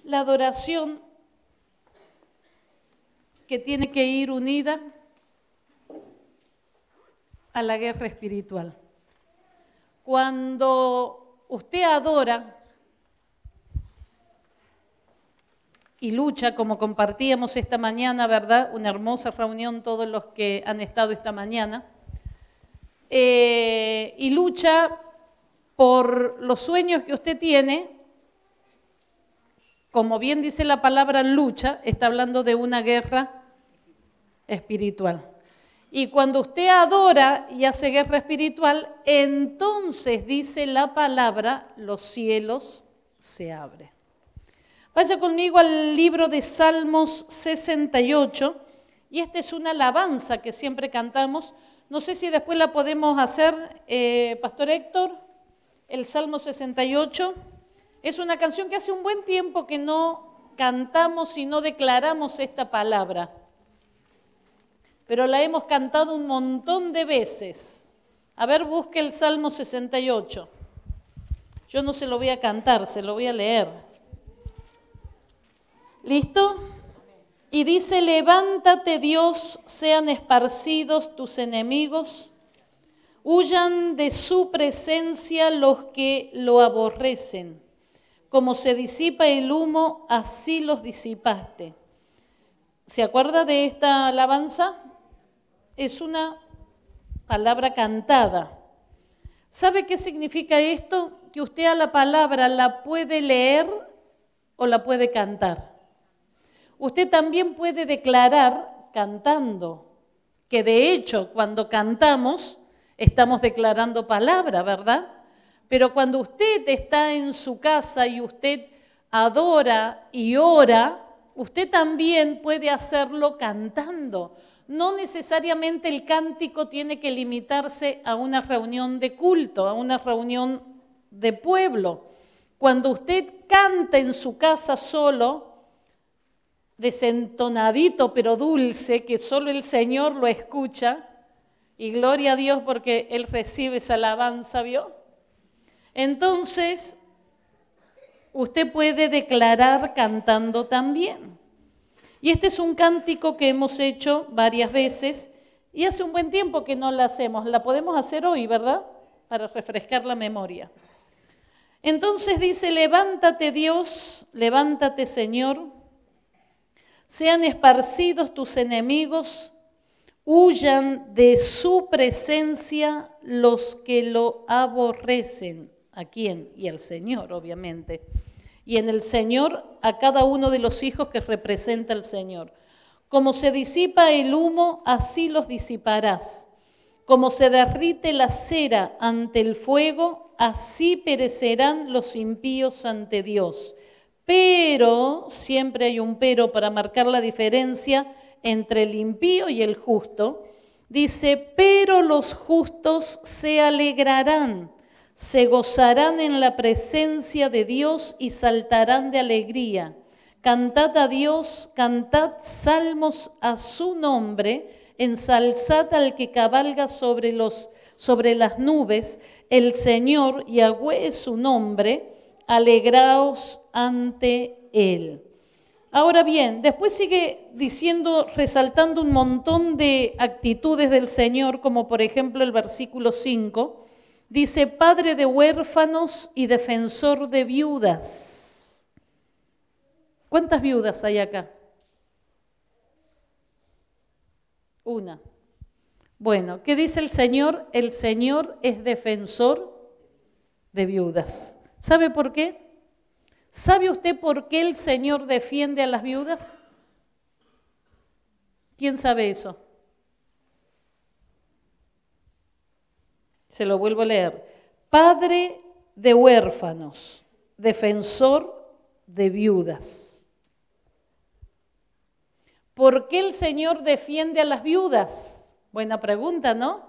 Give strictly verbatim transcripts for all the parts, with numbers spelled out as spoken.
la adoración que tiene que ir unida a la guerra espiritual. Cuando usted adora y lucha, como compartíamos esta mañana, ¿verdad? Una hermosa reunión, todos los que han estado esta mañana, eh, y lucha por los sueños que usted tiene. Como bien dice la palabra lucha, está hablando de una guerra espiritual. Y cuando usted adora y hace guerra espiritual, entonces dice la palabra, los cielos se abren. Vaya conmigo al libro de Salmos sesenta y ocho, y esta es una alabanza que siempre cantamos. No sé si después la podemos hacer, eh, Pastor Héctor, el Salmo sesenta y ocho. Es una canción que hace un buen tiempo que no cantamos y no declaramos esta palabra, pero la hemos cantado un montón de veces. A ver, busque el Salmo sesenta y ocho. Yo no se lo voy a cantar, se lo voy a leer. ¿Listo? Y dice, levántate Dios, sean esparcidos tus enemigos, huyan de su presencia los que lo aborrecen. Como se disipa el humo, así los disipaste. ¿Se acuerda de esta alabanza? Es una palabra cantada. ¿Sabe qué significa esto? Que usted a la palabra la puede leer o la puede cantar. Usted también puede declarar cantando, que de hecho cuando cantamos estamos declarando palabra, ¿verdad? Pero cuando usted está en su casa y usted adora y ora, usted también puede hacerlo cantando. No necesariamente el cántico tiene que limitarse a una reunión de culto, a una reunión de pueblo. Cuando usted canta en su casa solo, desentonadito pero dulce, que solo el Señor lo escucha, y gloria a Dios porque Él recibe esa alabanza, ¿vio? Entonces, usted puede declarar cantando también. Y este es un cántico que hemos hecho varias veces y hace un buen tiempo que no la hacemos. La podemos hacer hoy, ¿verdad? Para refrescar la memoria. Entonces dice, levántate Dios, levántate Señor, sean esparcidos tus enemigos, huyan de su presencia los que lo aborrecen. ¿A quién? Y al Señor, obviamente. Y en el Señor a cada uno de los hijos que representa el Señor. Como se disipa el humo, así los disiparás. Como se derrite la cera ante el fuego, así perecerán los impíos ante Dios. Pero, siempre hay un pero para marcar la diferencia entre el impío y el justo. Dice, pero los justos se alegrarán, se gozarán en la presencia de Dios y saltarán de alegría. Cantad a Dios, cantad salmos a su nombre, ensalzad al que cabalga sobre, los, sobre las nubes, el Señor, Yahweh es su nombre, alegraos ante Él. Ahora bien, después sigue diciendo, resaltando un montón de actitudes del Señor, como por ejemplo el versículo cinco, dice, Padre de huérfanos y defensor de viudas. ¿Cuántas viudas hay acá? Una. Bueno, ¿qué dice el Señor? El Señor es defensor de viudas. ¿Sabe por qué? ¿Sabe usted por qué el Señor defiende a las viudas? ¿Quién sabe eso? Se lo vuelvo a leer. Padre de huérfanos, defensor de viudas. ¿Por qué el Señor defiende a las viudas? Buena pregunta, ¿no?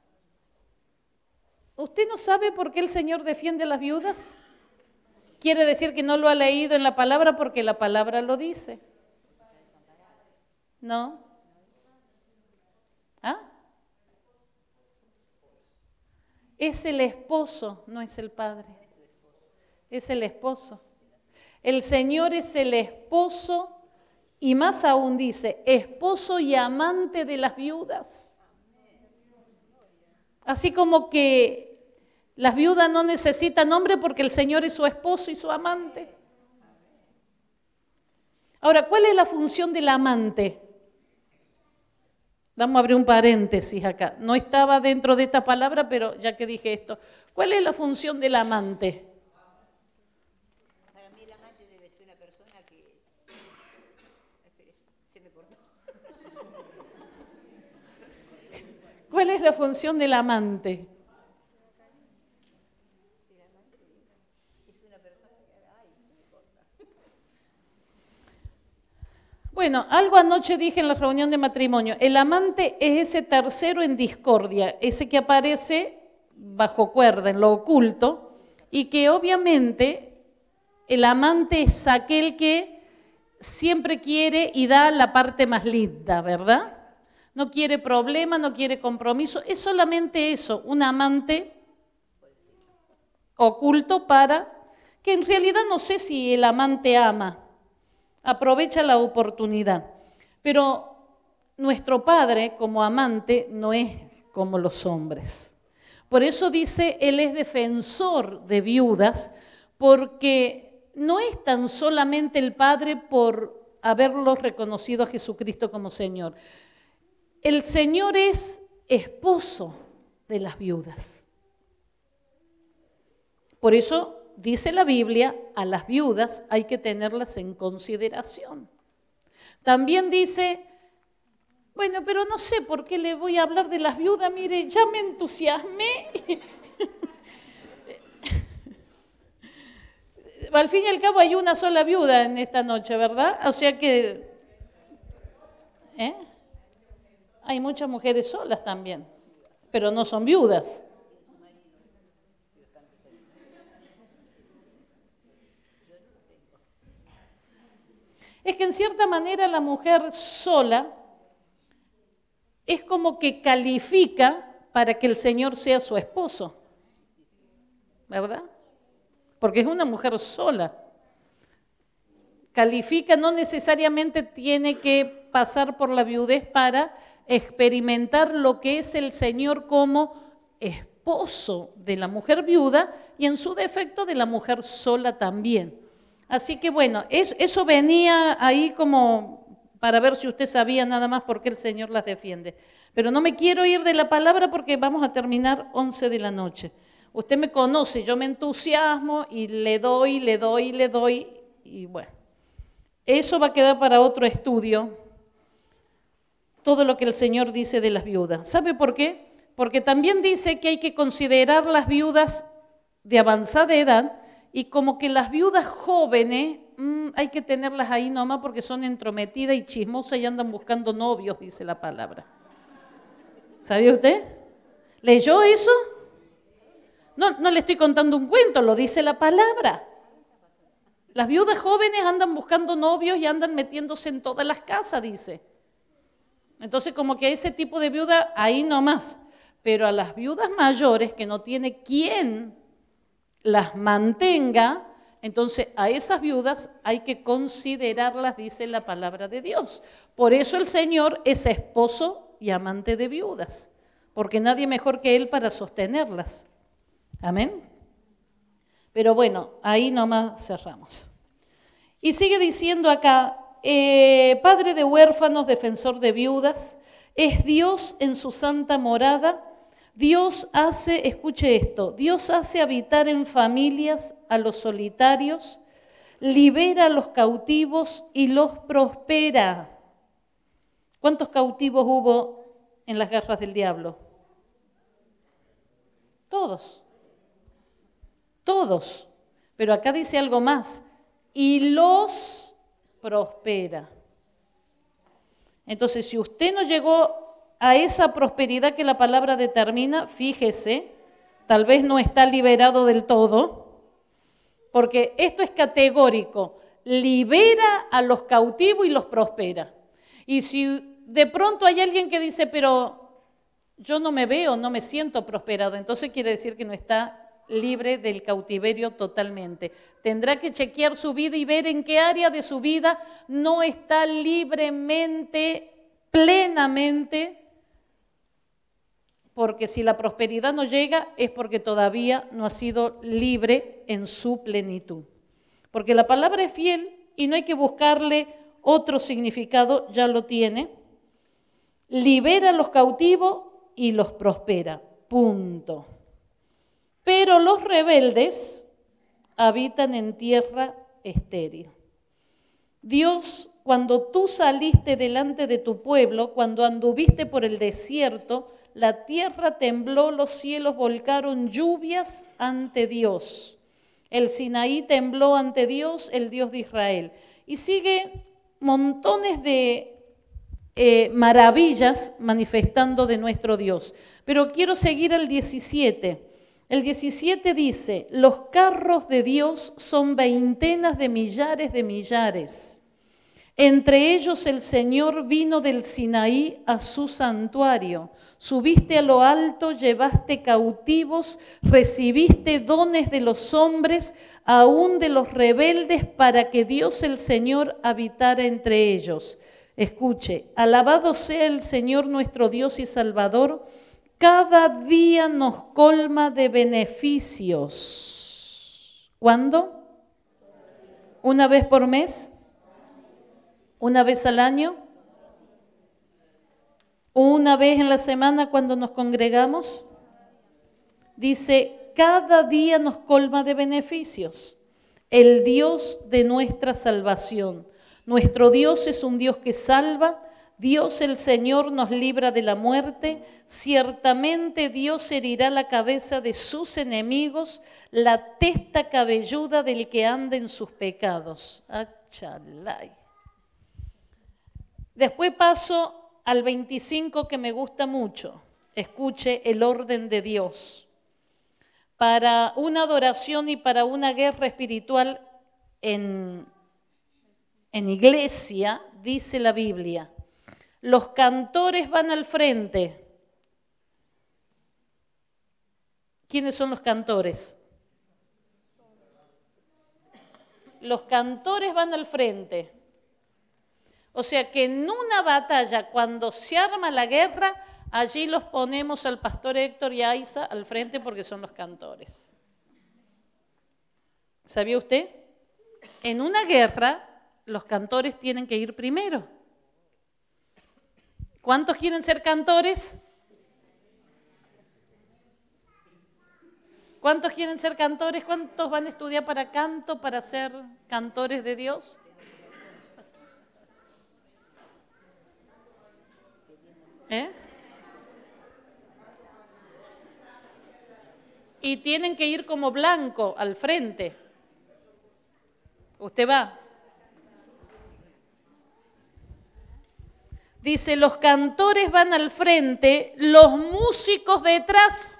¿Usted no sabe por qué el Señor defiende a las viudas? Quiere decir que no lo ha leído en la palabra porque la palabra lo dice. ¿No? ¿Ah? Es el esposo, no es el padre. Es el esposo. El Señor es el esposo y más aún dice, esposo y amante de las viudas. Así como que las viudas no necesitan hombre porque el Señor es su esposo y su amante. Ahora, ¿cuál es la función del amante? Vamos a abrir un paréntesis acá. No estaba dentro de esta palabra, pero ya que dije esto, ¿cuál es la función del amante? Para mí el amante debe ser una persona que... Espere, se me cortó. ¿Cuál es la función del amante? Bueno, algo anoche dije en la reunión de matrimonio. El amante es ese tercero en discordia, ese que aparece bajo cuerda, en lo oculto, y que obviamente el amante es aquel que siempre quiere y da la parte más linda, ¿verdad? No quiere problema, no quiere compromiso, es solamente eso, un amante oculto para que en realidad no sé si el amante ama. Aprovecha la oportunidad. Pero nuestro Padre como amante no es como los hombres. Por eso dice, Él es defensor de viudas, porque no es tan solamente el Padre por haberlo reconocido a Jesucristo como Señor. El Señor es esposo de las viudas. Por eso dice la Biblia, a las viudas hay que tenerlas en consideración. También dice, bueno, pero no sé por qué le voy a hablar de las viudas, mire, ya me entusiasmé. Al fin y al cabo hay una sola viuda en esta noche, ¿verdad? O sea que ¿eh? hay muchas mujeres solas también, pero no son viudas. Es que en cierta manera la mujer sola es como que califica para que el Señor sea su esposo, ¿verdad? Porque es una mujer sola. Califica, no necesariamente tiene que pasar por la viudez para experimentar lo que es el Señor como esposo de la mujer viuda y en su defecto de la mujer sola también. Así que bueno, eso, eso venía ahí como para ver si usted sabía nada más por qué el Señor las defiende. Pero no me quiero ir de la palabra porque vamos a terminar once de la noche. Usted me conoce, yo me entusiasmo y le doy, le doy, le doy y bueno. Eso va a quedar para otro estudio, todo lo que el Señor dice de las viudas. ¿Sabe por qué? Porque también dice que hay que considerar las viudas de avanzada edad. Y como que las viudas jóvenes mmm, hay que tenerlas ahí nomás porque son entrometidas y chismosas y andan buscando novios, dice la palabra. ¿Sabía usted? ¿Leyó eso? No, no le estoy contando un cuento, lo dice la palabra. Las viudas jóvenes andan buscando novios y andan metiéndose en todas las casas, dice. Entonces como que ese tipo de viuda ahí nomás. Pero a las viudas mayores que no tiene quién las mantenga, entonces a esas viudas hay que considerarlas, dice la palabra de Dios. Por eso el Señor es esposo y amante de viudas, porque nadie mejor que Él para sostenerlas. Amén. Pero bueno, ahí nomás cerramos. Y sigue diciendo acá, eh, Padre de huérfanos, defensor de viudas, es Dios en su santa morada. Dios hace, escuche esto, Dios hace habitar en familias a los solitarios, libera a los cautivos y los prospera. ¿Cuántos cautivos hubo en las garras del diablo? Todos, todos. Pero acá dice algo más, y los prospera. Entonces, si usted no llegó a esa prosperidad que la palabra determina, fíjese, tal vez no está liberado del todo, porque esto es categórico, libera a los cautivos y los prospera. Y si de pronto hay alguien que dice, pero yo no me veo, no me siento prosperado, entonces quiere decir que no está libre del cautiverio totalmente. Tendrá que chequear su vida y ver en qué área de su vida no está libremente, plenamente, porque si la prosperidad no llega es porque todavía no ha sido libre en su plenitud. Porque la palabra es fiel y no hay que buscarle otro significado, ya lo tiene. Libera a los cautivos y los prospera. Punto. Pero los rebeldes habitan en tierra estéril. Dios, cuando tú saliste delante de tu pueblo, cuando anduviste por el desierto, la tierra tembló, los cielos volcaron lluvias ante Dios. El Sinaí tembló ante Dios, el Dios de Israel. Y sigue montones de eh, maravillas manifestando de nuestro Dios. Pero quiero seguir al diecisiete. El diecisiete dice, los carros de Dios son veintenas de millares de millares. Entre ellos el Señor vino del Sinaí a su santuario. Subiste a lo alto, llevaste cautivos, recibiste dones de los hombres, aún de los rebeldes, para que Dios el Señor habitara entre ellos. Escuche, alabado sea el Señor nuestro Dios y Salvador, cada día nos colma de beneficios. ¿Cuándo? ¿Una vez por mes? ¿Una vez al año? ¿Una vez en la semana cuando nos congregamos? Dice, cada día nos colma de beneficios. El Dios de nuestra salvación. Nuestro Dios es un Dios que salva. Dios el Señor nos libra de la muerte. Ciertamente Dios herirá la cabeza de sus enemigos, la testa cabelluda del que anda en sus pecados. Achalay. Después paso al veinticinco, que me gusta mucho. Escuche el orden de Dios. Para una adoración y para una guerra espiritual en, en iglesia, dice la Biblia, los cantores van al frente. ¿Quiénes son los cantores? Los cantores van al frente. O sea que en una batalla, cuando se arma la guerra, allí los ponemos al pastor Héctor y a Isa al frente porque son los cantores. ¿Sabía usted? En una guerra, los cantores tienen que ir primero. ¿Cuántos quieren ser cantores? ¿Cuántos quieren ser cantores? ¿Cuántos van a estudiar para canto, para ser cantores de Dios? ¿Eh? Y tienen que ir como blanco al frente. Usted va. Dice, los cantores van al frente, los músicos detrás.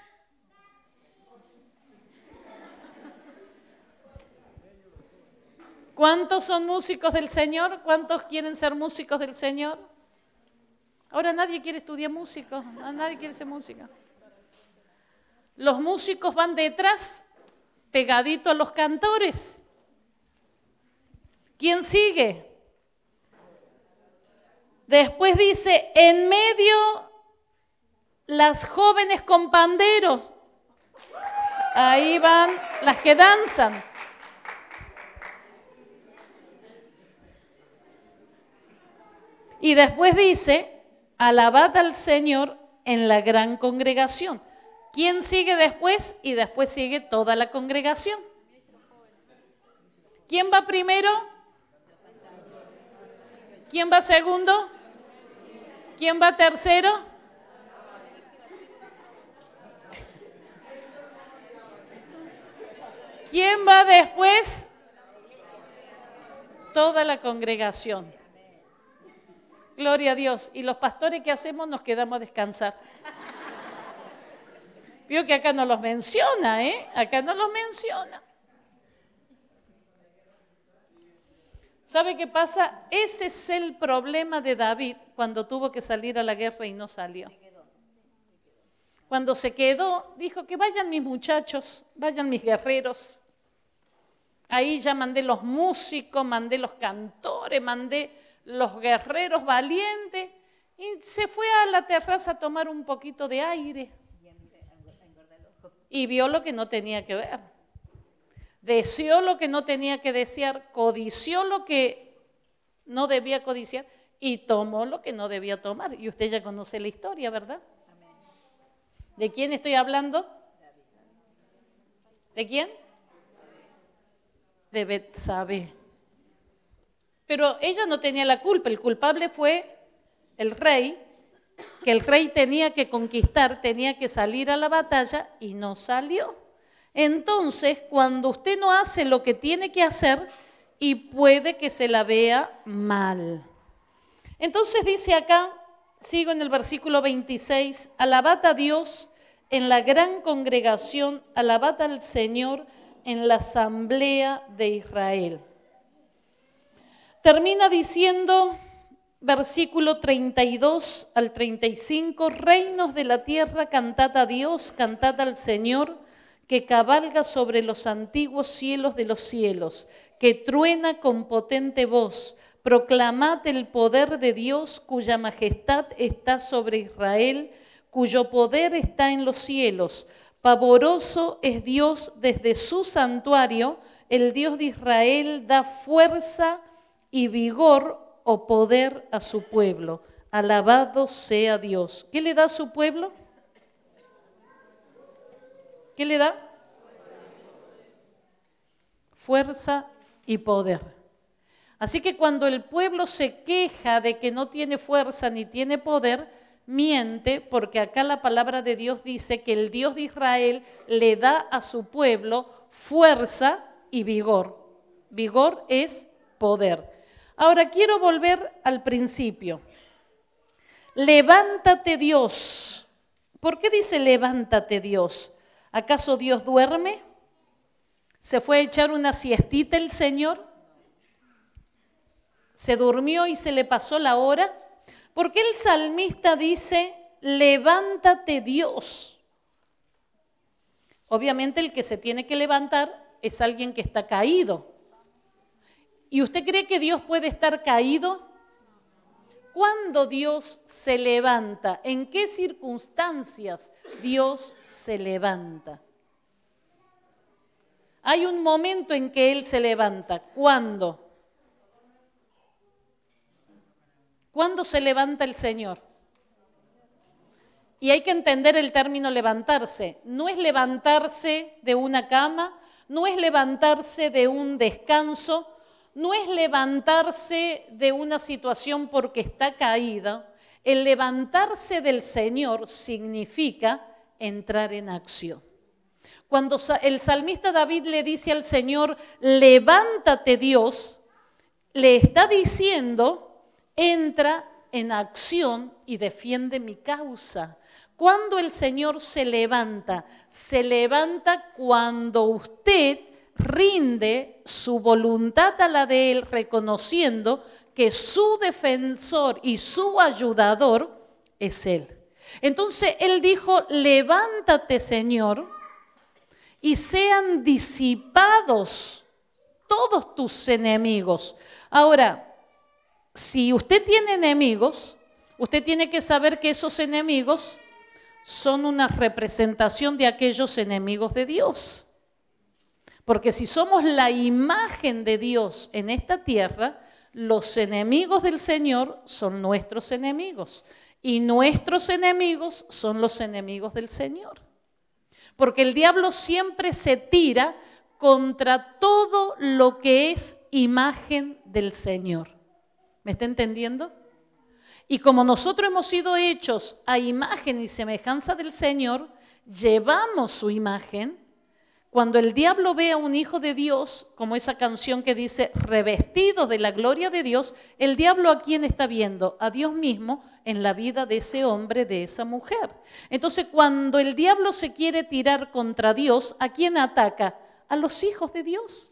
¿Cuántos son músicos del Señor? ¿Cuántos quieren ser músicos del Señor? Ahora nadie quiere estudiar músico, nadie quiere ser músico. Los músicos van detrás, pegadito a los cantores. ¿Quién sigue? Después dice, en medio las jóvenes con panderos. Ahí van las que danzan. Y después dice, alabad al Señor en la gran congregación. ¿Quién sigue después? Y después sigue toda la congregación. ¿Quién va primero? ¿Quién va segundo? ¿Quién va tercero? ¿Quién va después? Toda la congregación. Gloria a Dios. Y los pastores, ¿qué hacemos? Nos quedamos a descansar. Vio que acá no los menciona, ¿eh? Acá no los menciona. ¿Sabe qué pasa? Ese es el problema de David cuando tuvo que salir a la guerra y no salió. Cuando se quedó, dijo que vayan mis muchachos, vayan mis guerreros. Ahí ya mandé los músicos, mandé los cantores, mandé los guerreros valientes y se fue a la terraza a tomar un poquito de aire. Y vio lo que no tenía que ver. Deseó lo que no tenía que desear, codició lo que no debía codiciar y tomó lo que no debía tomar. Y usted ya conoce la historia, ¿verdad? ¿De quién estoy hablando? ¿De quién? De Betsabé. Pero ella no tenía la culpa, el culpable fue el rey, que el rey tenía que conquistar, tenía que salir a la batalla y no salió. Entonces, cuando usted no hace lo que tiene que hacer, y puede que se la vea mal. Entonces dice acá, sigo en el versículo veintiséis, alabad a Dios en la gran congregación, alabad al Señor en la asamblea de Israel. Termina diciendo, versículo treinta y dos al treinta y cinco, reinos de la tierra, cantad a Dios, cantad al Señor, que cabalga sobre los antiguos cielos de los cielos, que truena con potente voz. Proclamad el poder de Dios, cuya majestad está sobre Israel, cuyo poder está en los cielos. Pavoroso es Dios desde su santuario, el Dios de Israel da fuerza y vigor o poder a su pueblo. Alabado sea Dios. ¿Qué le da a su pueblo? ¿Qué le da? Fuerza y poder. Así que cuando el pueblo se queja de que no tiene fuerza ni tiene poder, miente, porque acá la palabra de Dios dice que el Dios de Israel le da a su pueblo fuerza y vigor. Vigor es poder. Ahora quiero volver al principio. Levántate, Dios. ¿Por qué dice levántate, Dios? ¿Acaso Dios duerme? ¿Se fue a echar una siestita el Señor? ¿Se durmió y se le pasó la hora? ¿Por qué el salmista dice, levántate Dios? Obviamente el que se tiene que levantar es alguien que está caído. ¿Y usted cree que Dios puede estar caído? ¿Cuándo Dios se levanta? ¿En qué circunstancias Dios se levanta? Hay un momento en que Él se levanta. ¿Cuándo? ¿Cuándo se levanta el Señor? Y hay que entender el término levantarse. No es levantarse de una cama, no es levantarse de un descanso, no es levantarse de una situación porque está caída. El levantarse del Señor significa entrar en acción. Cuando el salmista David le dice al Señor, levántate Dios, le está diciendo, entra en acción y defiende mi causa. Cuando el Señor se levanta, se levanta cuando usted rinde su voluntad a la de Él, reconociendo que su defensor y su ayudador es Él. Entonces Él dijo, levántate Señor, y sean disipados todos tus enemigos. Ahora, si usted tiene enemigos, usted tiene que saber que esos enemigos son una representación de aquellos enemigos de Dios. Porque si somos la imagen de Dios en esta tierra, los enemigos del Señor son nuestros enemigos. Y nuestros enemigos son los enemigos del Señor. Porque el diablo siempre se tira contra todo lo que es imagen del Señor. ¿Me está entendiendo? Y como nosotros hemos sido hechos a imagen y semejanza del Señor, llevamos su imagen. Cuando el diablo ve a un hijo de Dios, como esa canción que dice, revestidos de la gloria de Dios, el diablo ¿a quién está viendo? A Dios mismo en la vida de ese hombre, de esa mujer. Entonces, cuando el diablo se quiere tirar contra Dios, ¿a quién ataca? A los hijos de Dios.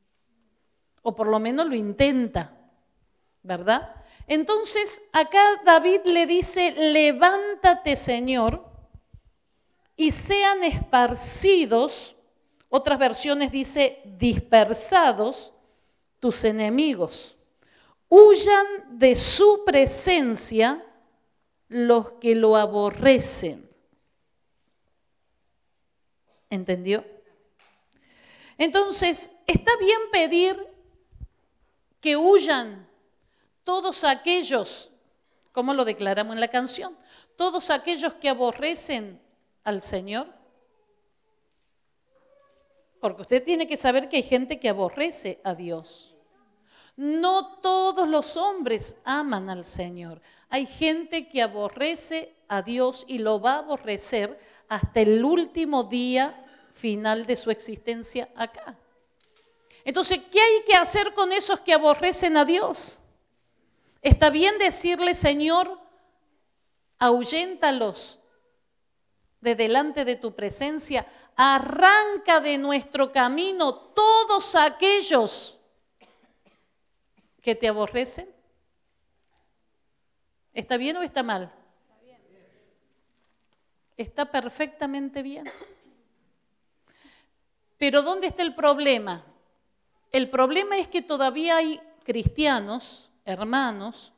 O por lo menos lo intenta, ¿verdad? Entonces, acá David le dice, levántate, Señor, y sean esparcidos, otras versiones dice dispersados, tus enemigos. Huyan de su presencia los que lo aborrecen. ¿Entendió? Entonces, está bien pedir que huyan todos aquellos, como lo declaramos en la canción, todos aquellos que aborrecen al Señor. Porque usted tiene que saber que hay gente que aborrece a Dios. No todos los hombres aman al Señor. Hay gente que aborrece a Dios y lo va a aborrecer hasta el último día final de su existencia acá. Entonces, ¿qué hay que hacer con esos que aborrecen a Dios? Está bien decirle, Señor, ahuyéntalos de delante de tu presencia, arranca de nuestro camino todos aquellos que te aborrecen. ¿Está bien o está mal? Está bien. Está perfectamente bien. Pero ¿dónde está el problema? El problema es que todavía hay cristianos, hermanos,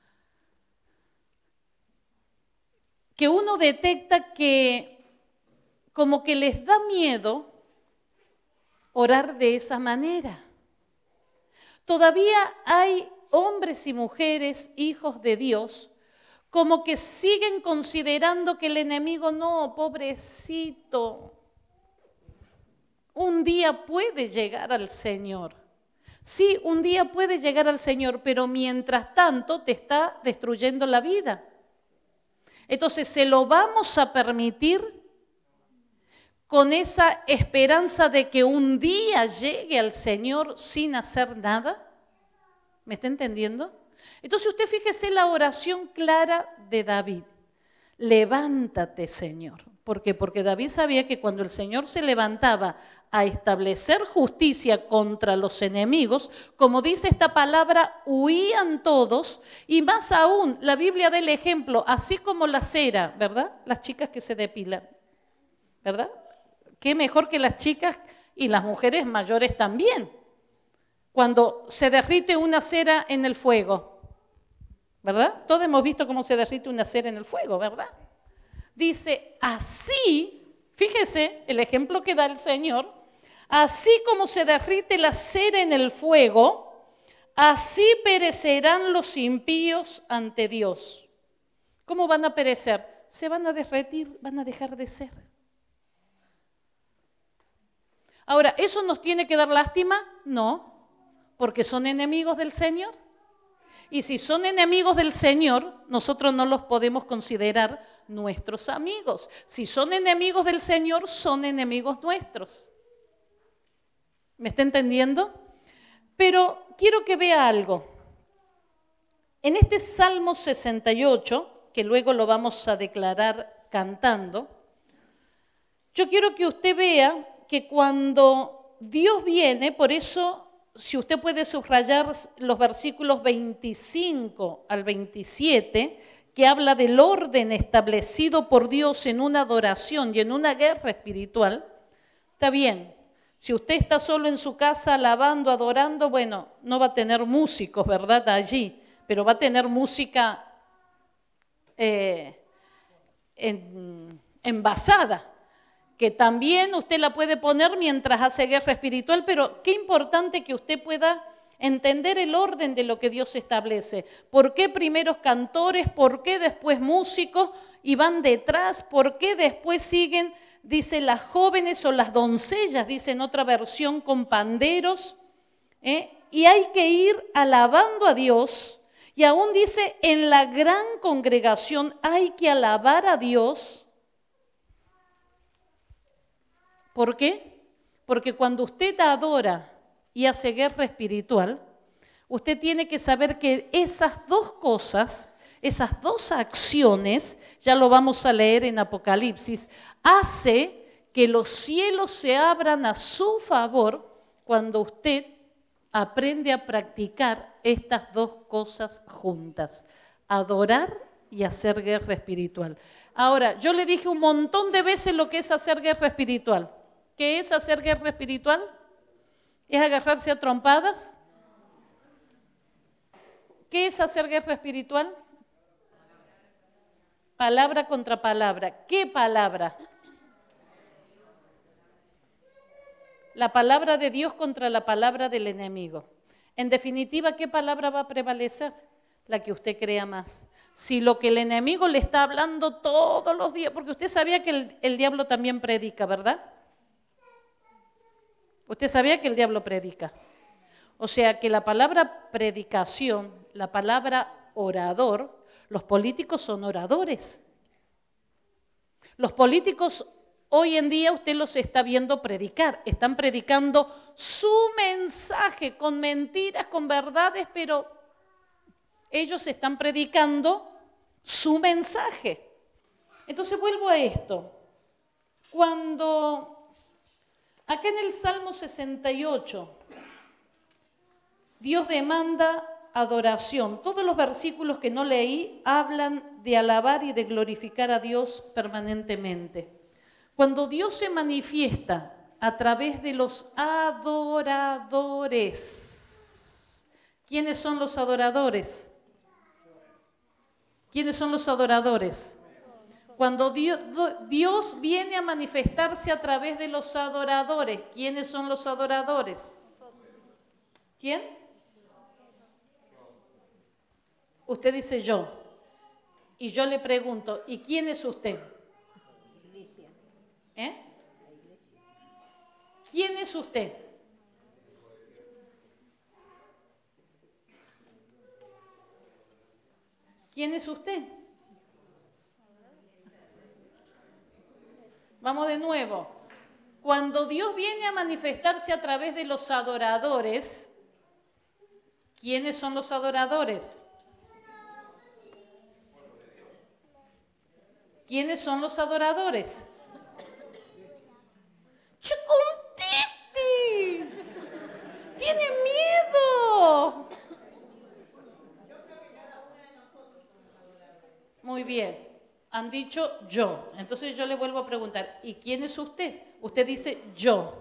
que uno detecta que como que les da miedo orar de esa manera. Todavía hay hombres y mujeres, hijos de Dios, como que siguen considerando que el enemigo, no, pobrecito, un día puede llegar al Señor. Sí, un día puede llegar al Señor, pero mientras tanto te está destruyendo la vida. Entonces, ¿se lo vamos a permitir con esa esperanza de que un día llegue al Señor sin hacer nada? ¿Me está entendiendo? Entonces usted fíjese la oración clara de David. Levántate, Señor. ¿Por qué? Porque David sabía que cuando el Señor se levantaba a establecer justicia contra los enemigos, como dice esta palabra, huían todos, y más aún, la Biblia da el ejemplo, así como la cera, ¿verdad? Las chicas que se depilan, ¿verdad? Qué mejor que las chicas y las mujeres mayores también. Cuando se derrite una cera en el fuego, ¿verdad? Todos hemos visto cómo se derrite una cera en el fuego, ¿verdad? Dice, así, fíjese el ejemplo que da el Señor, así como se derrite la cera en el fuego, así perecerán los impíos ante Dios. ¿Cómo van a perecer? Se van a derretir, van a dejar de ser. Ahora, ¿eso nos tiene que dar lástima? No, porque son enemigos del Señor. Y si son enemigos del Señor, nosotros no los podemos considerar nuestros amigos. Si son enemigos del Señor, son enemigos nuestros. ¿Me está entendiendo? Pero quiero que vea algo. En este Salmo sesenta y ocho, que luego lo vamos a declarar cantando, yo quiero que usted vea que cuando Dios viene, por eso, si usted puede subrayar los versículos veinticinco al veintisiete, que habla del orden establecido por Dios en una adoración y en una guerra espiritual, está bien. Si usted está solo en su casa alabando, adorando, bueno, no va a tener músicos, ¿verdad?, allí, pero va a tener música eh, en, envasada, que también usted la puede poner mientras hace guerra espiritual, pero qué importante que usted pueda entender el orden de lo que Dios establece. ¿Por qué primeros cantores? ¿Por qué después músicos? Y van detrás. ¿Por qué después siguen, dice, las jóvenes o las doncellas, dice en otra versión, con panderos? ¿Eh? Y hay que ir alabando a Dios. Y aún dice, en la gran congregación hay que alabar a Dios. ¿Por qué? Porque cuando usted adora y hace guerra espiritual, usted tiene que saber que esas dos cosas, esas dos acciones, ya lo vamos a leer en Apocalipsis, hace que los cielos se abran a su favor cuando usted aprende a practicar estas dos cosas juntas, adorar y hacer guerra espiritual. Ahora, yo le dije un montón de veces lo que es hacer guerra espiritual. ¿Qué es hacer guerra espiritual? ¿Es agarrarse a trompadas? ¿Qué es hacer guerra espiritual? Palabra contra palabra. ¿Qué palabra? La palabra de Dios contra la palabra del enemigo. En definitiva, ¿qué palabra va a prevalecer? La que usted crea más. Si lo que el enemigo le está hablando todos los días, porque usted sabía que el, el diablo también predica, ¿verdad? Usted sabía que el diablo predica. O sea que la palabra predicación, la palabra orador, los políticos son oradores. Los políticos hoy en día usted los está viendo predicar, están predicando su mensaje con mentiras, con verdades, pero ellos están predicando su mensaje. Entonces vuelvo a esto. Cuando acá en el Salmo sesenta y ocho, Dios demanda adoración. Todos los versículos que no leí hablan de alabar y de glorificar a Dios permanentemente. Cuando Dios se manifiesta a través de los adoradores, ¿quiénes son los adoradores? ¿Quiénes son los adoradores? Cuando Dios, Dios viene a manifestarse a través de los adoradores, ¿quiénes son los adoradores? ¿Quién? Usted dice yo. Y yo le pregunto, ¿y quién es usted? ¿Eh? ¿Quién es usted? ¿Quién es usted? Vamos de nuevo. Cuando Dios viene a manifestarse a través de los adoradores, ¿quiénes son los adoradores? ¿Quiénes son los adoradores? ¡Che, conteste! ¡Tiene miedo! Muy bien, han dicho yo. Entonces yo le vuelvo a preguntar, ¿y quién es usted? Usted dice yo.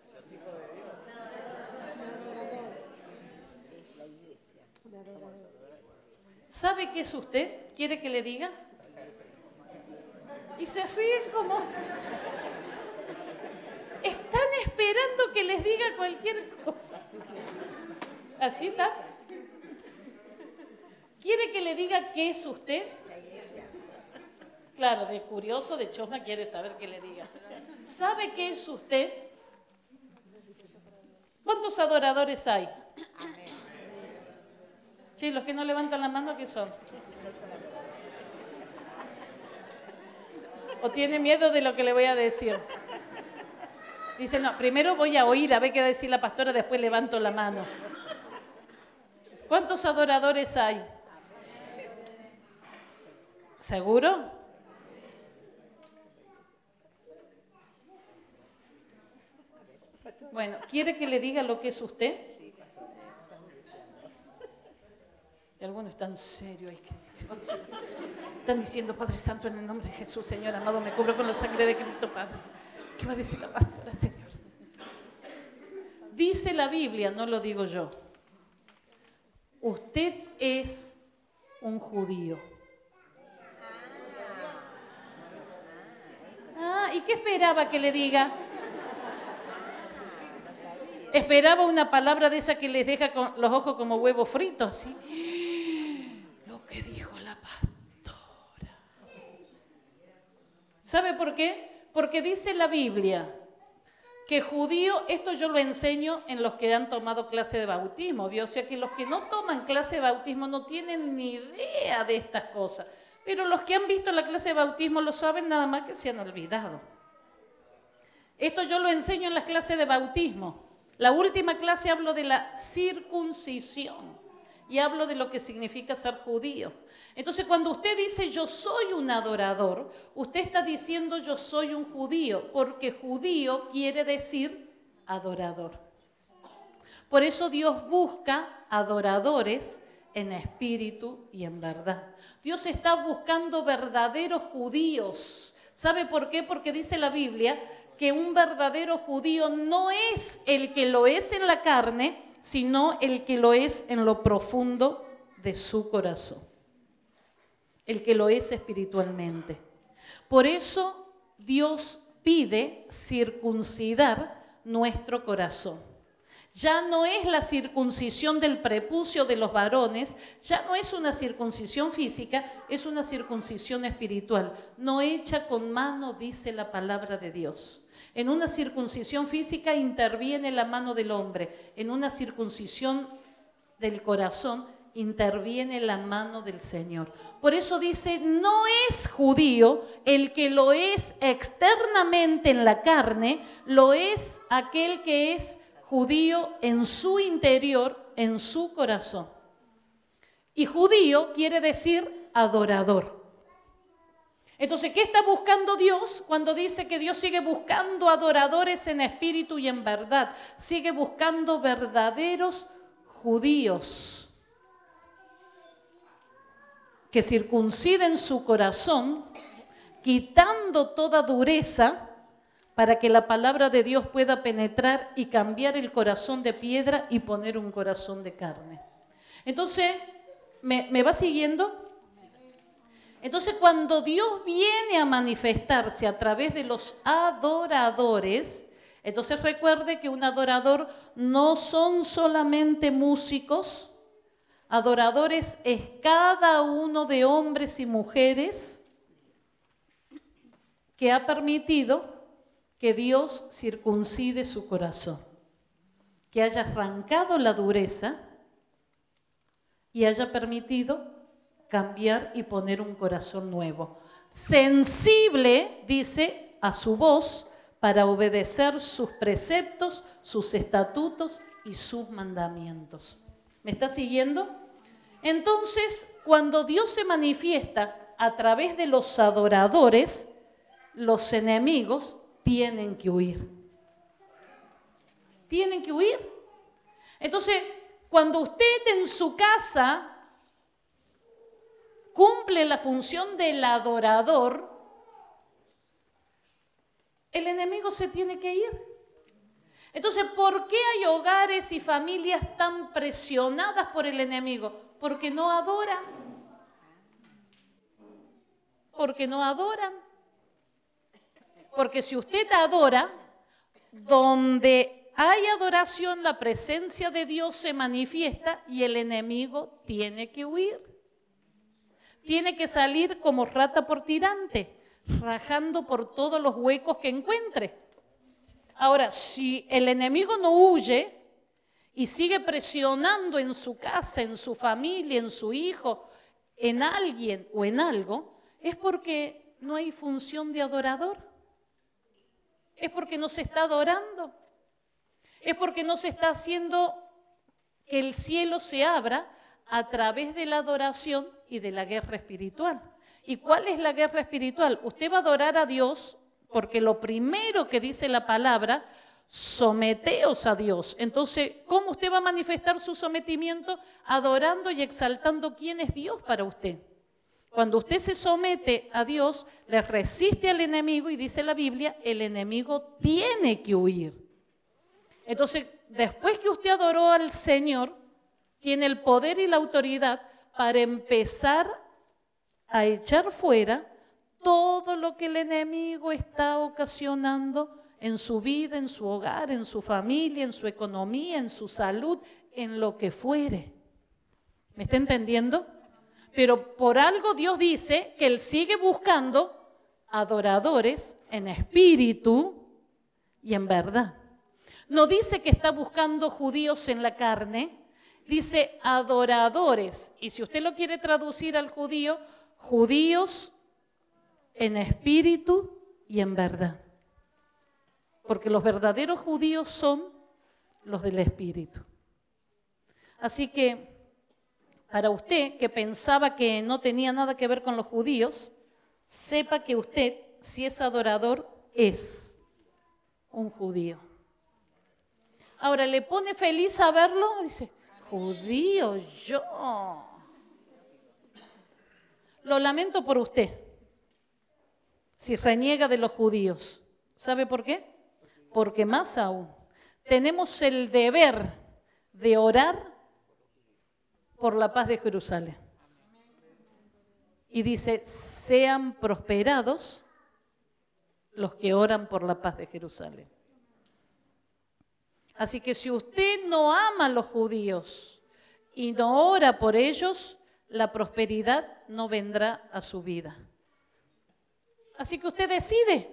¿Sabe qué es usted? ¿Quiere que le diga? Y se ríen como... Están esperando que les diga cualquier cosa. ¿Así está? ¿Quiere que le diga qué es usted? Claro, de curioso, de chosma, quiere saber qué le diga. ¿Sabe qué es usted? ¿Cuántos adoradores hay? Sí, los que no levantan la mano, ¿qué son? ¿O tiene miedo de lo que le voy a decir? Dice, no, primero voy a oír a ver qué va a decir la pastora, después levanto la mano. ¿Cuántos adoradores hay? ¿Seguro? Bueno, ¿quiere que le diga lo que es usted? Y algunos están serios. Están diciendo, Padre Santo, en el nombre de Jesús, Señor amado, me cubro con la sangre de Cristo, Padre. ¿Qué va a decir la pastora, Señor? Dice la Biblia, no lo digo yo. Usted es un judío. Ah, ¿y qué esperaba que le diga? Esperaba una palabra de esa que les deja con los ojos como huevos fritos, así. Lo que dijo la pastora. ¿Sabe por qué? Porque dice la Biblia que judío, esto yo lo enseño en los que han tomado clase de bautismo, ¿vio? O sea que los que no toman clase de bautismo no tienen ni idea de estas cosas. Pero los que han visto la clase de bautismo lo saben, nada más que se han olvidado. Esto yo lo enseño en las clases de bautismo. La última clase hablo de la circuncisión y hablo de lo que significa ser judío. Entonces, cuando usted dice yo soy un adorador, usted está diciendo yo soy un judío, porque judío quiere decir adorador. Por eso Dios busca adoradores en espíritu y en verdad. Dios está buscando verdaderos judíos. ¿Sabe por qué? Porque dice la Biblia que un verdadero judío no es el que lo es en la carne, sino el que lo es en lo profundo de su corazón. El que lo es espiritualmente. Por eso Dios pide circuncidar nuestro corazón. Ya no es la circuncisión del prepucio de los varones, ya no es una circuncisión física, es una circuncisión espiritual, no hecha con mano, dice la palabra de Dios. En una circuncisión física interviene la mano del hombre, en una circuncisión del corazón interviene la mano del Señor. Por eso dice, no es judío el que lo es externamente en la carne, lo es aquel que es judío en su interior, en su corazón. Y judío quiere decir adorador. Entonces, ¿qué está buscando Dios cuando dice que Dios sigue buscando adoradores en espíritu y en verdad? Sigue buscando verdaderos judíos que circunciden su corazón, quitando toda dureza, para que la palabra de Dios pueda penetrar y cambiar el corazón de piedra y poner un corazón de carne. Entonces, ¿me, me va siguiendo? Entonces, cuando Dios viene a manifestarse a través de los adoradores, entonces recuerde que un adorador no son solamente músicos, adoradores es cada uno de hombres y mujeres que ha permitido que Dios circuncide su corazón, que haya arrancado la dureza y haya permitido cambiar y poner un corazón nuevo. Sensible, dice, a su voz para obedecer sus preceptos, sus estatutos y sus mandamientos. ¿Me está siguiendo? Entonces, cuando Dios se manifiesta a través de los adoradores, los enemigos tienen que huir. Tienen que huir. Entonces, cuando usted en su casa cumple la función del adorador, el enemigo se tiene que ir. Entonces, ¿por qué hay hogares y familias tan presionadas por el enemigo? Porque no adoran. Porque no adoran. Porque si usted adora, donde hay adoración, la presencia de Dios se manifiesta y el enemigo tiene que huir. Tiene que salir como rata por tirante, rajando por todos los huecos que encuentre. Ahora, si el enemigo no huye y sigue presionando en su casa, en su familia, en su hijo, en alguien o en algo, es porque no hay función de adorador. Es porque no se está adorando. Es porque no se está haciendo que el cielo se abra a través de la adoración y de la guerra espiritual. ¿Y cuál es la guerra espiritual? Usted va a adorar a Dios porque lo primero que dice la palabra, someteos a Dios. Entonces, ¿cómo usted va a manifestar su sometimiento? Adorando y exaltando quién es Dios para usted. Cuando usted se somete a Dios, le resiste al enemigo y dice la Biblia, el enemigo tiene que huir. Entonces, después que usted adoró al Señor, tiene el poder y la autoridad para empezar a echar fuera todo lo que el enemigo está ocasionando en su vida, en su hogar, en su familia, en su economía, en su salud, en lo que fuere. ¿Me está entendiendo? Pero por algo Dios dice que Él sigue buscando adoradores en espíritu y en verdad. No dice que está buscando judíos en la carne, dice adoradores. Y si usted lo quiere traducir al judío, judíos en espíritu y en verdad. Porque los verdaderos judíos son los del espíritu. Así que para usted que pensaba que no tenía nada que ver con los judíos, sepa que usted, si es adorador, es un judío. Ahora, ¿le pone feliz saberlo? Dice, Judío yo. Lo lamento por usted, si reniega de los judíos. ¿Sabe por qué? Porque más aún, tenemos el deber de orar por la paz de Jerusalén. Y dice, sean prosperados los que oran por la paz de Jerusalén. Así que si usted no ama a los judíos y no ora por ellos, la prosperidad no vendrá a su vida. Así que usted decide.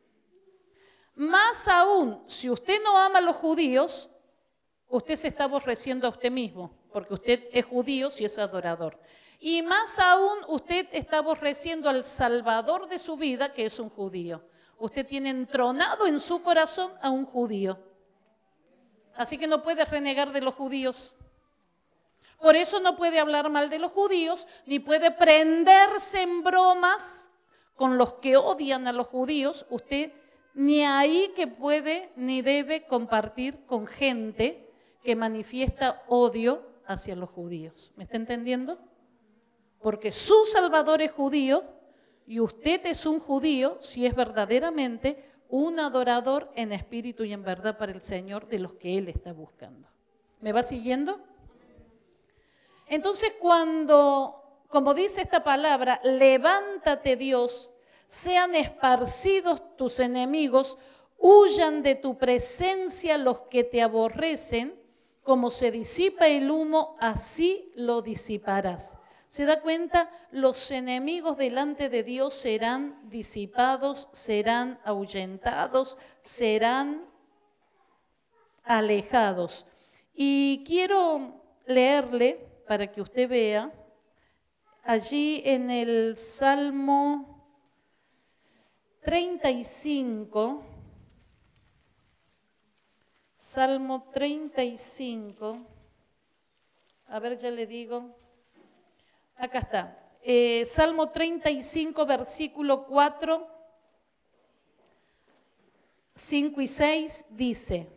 Más aún, si usted no ama a los judíos, usted se está aborreciendo a usted mismo, porque usted es judío si es adorador. Y más aún, usted está aborreciendo al Salvador de su vida, que es un judío. Usted tiene entronado en su corazón a un judío. Así que no puede renegar de los judíos. Por eso no puede hablar mal de los judíos, ni puede prenderse en bromas con los que odian a los judíos. Usted ni ahí que puede ni debe compartir con gente que manifiesta odio hacia los judíos. ¿Me está entendiendo? Porque su Salvador es judío y usted es un judío si es verdaderamente un adorador en espíritu y en verdad para el Señor de los que Él está buscando. ¿Me va siguiendo? Entonces cuando, como dice esta palabra, levántate Dios, sean esparcidos tus enemigos, huyan de tu presencia los que te aborrecen, como se disipa el humo, así lo disiparás. ¿Se da cuenta? Los enemigos delante de Dios serán disipados, serán ahuyentados, serán alejados. Y quiero leerle para que usted vea, allí en el Salmo treinta y cinco, Salmo treinta y cinco, a ver, ya le digo, acá está, eh, Salmo treinta y cinco, versículo cuatro, cinco y seis, dice,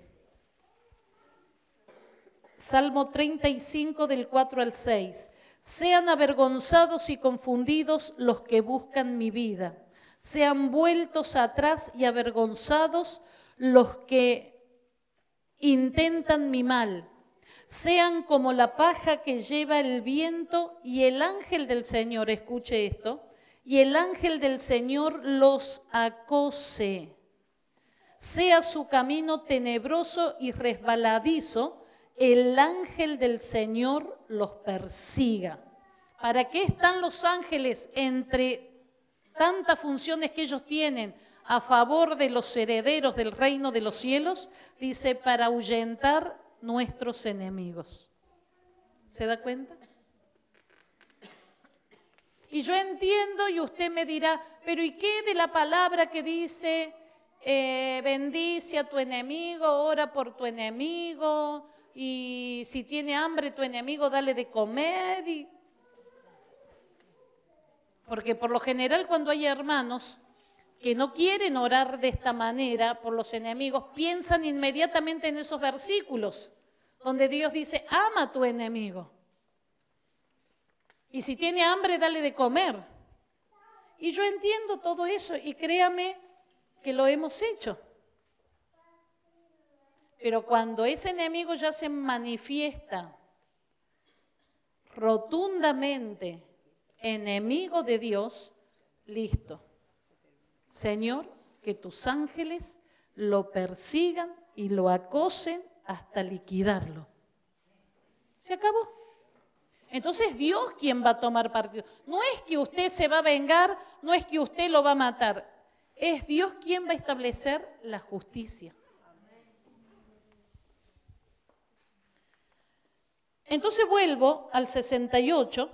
Salmo treinta y cinco del cuatro al seis, sean avergonzados y confundidos los que buscan mi vida, sean vueltos atrás y avergonzados los que intentan mi mal, sean como la paja que lleva el viento y el ángel del Señor, escuche esto, y el ángel del Señor los acose, sea su camino tenebroso y resbaladizo, el ángel del Señor los persiga. ¿Para qué están los ángeles entre tantas funciones que ellos tienen a favor de los herederos del reino de los cielos? Dice, para ahuyentar nuestros enemigos. ¿Se da cuenta? Y yo entiendo y usted me dirá, pero ¿y qué de la palabra que dice, eh, bendice a tu enemigo, ora por tu enemigo, y si tiene hambre tu enemigo, dale de comer? Y... Porque por lo general cuando hay hermanos que no quieren orar de esta manera por los enemigos, piensan inmediatamente en esos versículos donde Dios dice, ama a tu enemigo. Y si tiene hambre, dale de comer. Y yo entiendo todo eso y créame que lo hemos hecho. Pero cuando ese enemigo ya se manifiesta rotundamente enemigo de Dios, listo. Señor, que tus ángeles lo persigan y lo acosen hasta liquidarlo. ¿Se acabó? Entonces Dios quien va a tomar partido. No es que usted se va a vengar, no es que usted lo va a matar. Es Dios quien va a establecer la justicia. Entonces vuelvo al sesenta y ocho.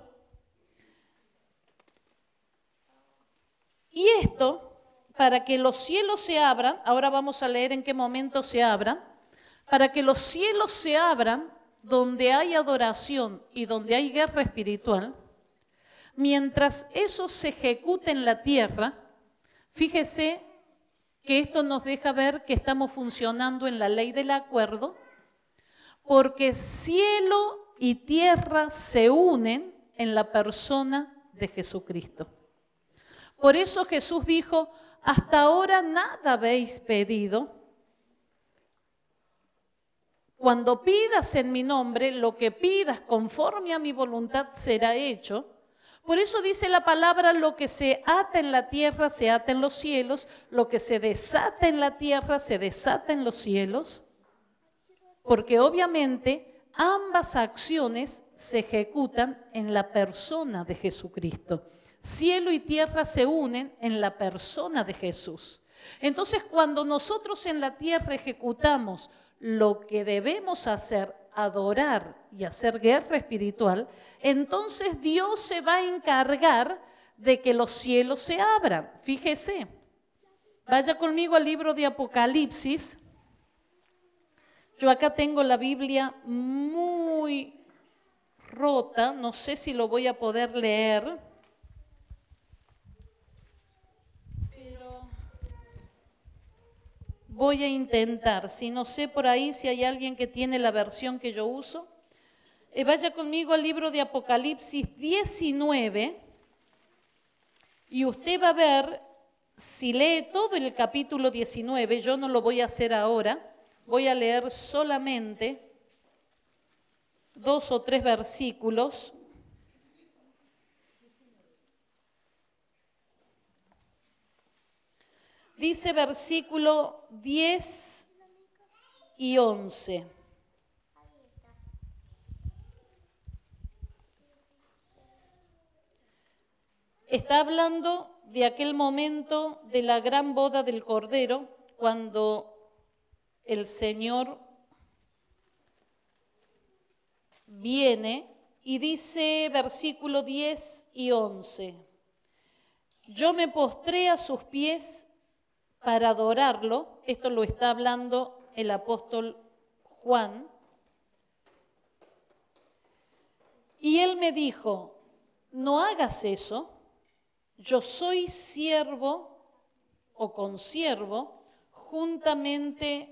Y esto, para que los cielos se abran, ahora vamos a leer en qué momento se abran, para que los cielos se abran donde hay adoración y donde hay guerra espiritual, mientras eso se ejecute en la tierra, fíjese que esto nos deja ver que estamos funcionando en la ley del acuerdo, porque cielo y tierra se unen en la persona de Jesucristo. Por eso Jesús dijo, hasta ahora nada habéis pedido. Cuando pidas en mi nombre, lo que pidas conforme a mi voluntad será hecho. Por eso dice la palabra, lo que se ata en la tierra se ata en los cielos, lo que se desata en la tierra se desata en los cielos, porque obviamente ambas acciones se ejecutan en la persona de Jesucristo. Cielo y tierra se unen en la persona de Jesús. Entonces, cuando nosotros en la tierra ejecutamos lo que debemos hacer, adorar y hacer guerra espiritual, entonces Dios se va a encargar de que los cielos se abran. Fíjese, vaya conmigo al libro de Apocalipsis. Yo acá tengo la Biblia muy rota, no sé si lo voy a poder leer, pero voy a intentar. Si no sé por ahí si hay alguien que tiene la versión que yo uso. Eh, vaya conmigo al libro de Apocalipsis diecinueve y usted va a ver, si lee todo el capítulo diecinueve, yo no lo voy a hacer ahora, voy a leer solamente dos o tres versículos. Dice versículo diez y once. Está hablando de aquel momento de la gran boda del Cordero, cuando el Señor viene, y dice versículo diez y once, yo me postré a sus pies para adorarlo. Esto lo está hablando el apóstol Juan. Y él me dijo, no hagas eso, yo soy siervo o consiervo juntamente.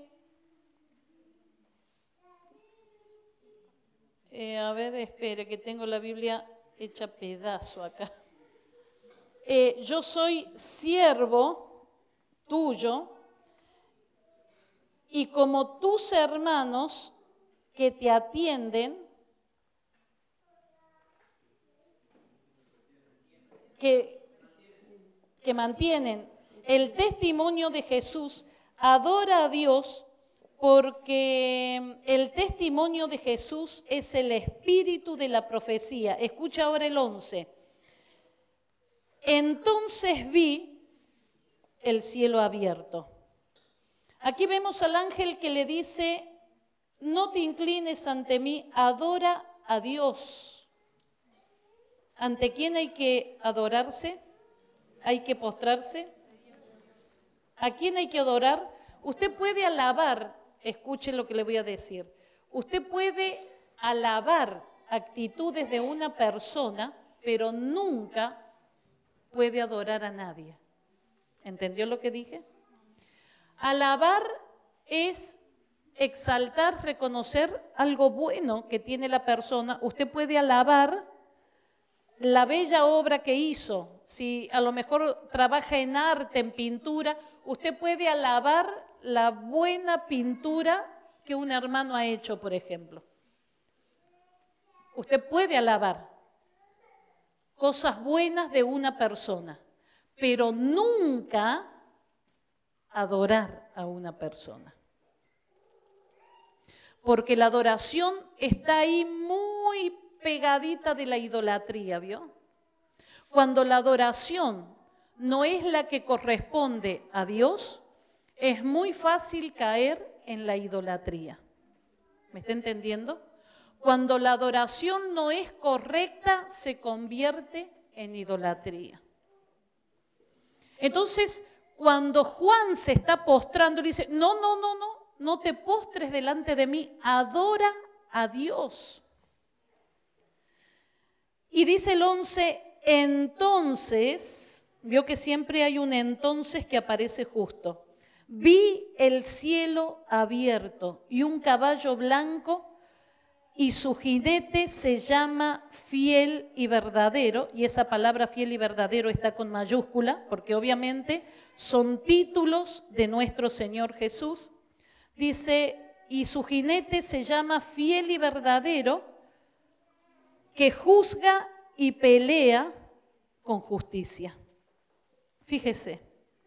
Eh, a ver, espere, que tengo la Biblia hecha pedazo acá. Eh, yo soy siervo tuyo y como tus hermanos que te atienden, que, que mantienen el testimonio de Jesús, adora a Dios, porque el testimonio de Jesús es el espíritu de la profecía. Escucha ahora el once. Entonces vi el cielo abierto. Aquí vemos al ángel que le dice, no te inclines ante mí, adora a Dios. ¿Ante quién hay que adorarse? ¿Hay que postrarse? ¿A quién hay que adorar? Usted puede alabar, escuche lo que le voy a decir, usted puede alabar actitudes de una persona, pero nunca puede adorar a nadie. ¿Entendió lo que dije? Alabar es exaltar, reconocer algo bueno que tiene la persona. Usted puede alabar la bella obra que hizo. Si a lo mejor trabaja en arte, en pintura, usted puede alabar la buena pintura que un hermano ha hecho, por ejemplo. Usted puede alabar cosas buenas de una persona, pero nunca adorar a una persona. Porque la adoración está ahí muy pegadita de la idolatría, ¿vio? Cuando la adoración no es la que corresponde a Dios, es muy fácil caer en la idolatría. ¿Me está entendiendo? Cuando la adoración no es correcta, se convierte en idolatría. Entonces, cuando Juan se está postrando, le dice, no, no, no, no, no te postres delante de mí, adora a Dios. Y dice el once, entonces, vio que siempre hay un entonces que aparece justo. Vi el cielo abierto y un caballo blanco, y su jinete se llama fiel y verdadero, y esa palabra fiel y verdadero está con mayúscula, porque obviamente son títulos de nuestro Señor Jesús. Dice, y su jinete se llama fiel y verdadero, que juzga y pelea con justicia. Fíjese,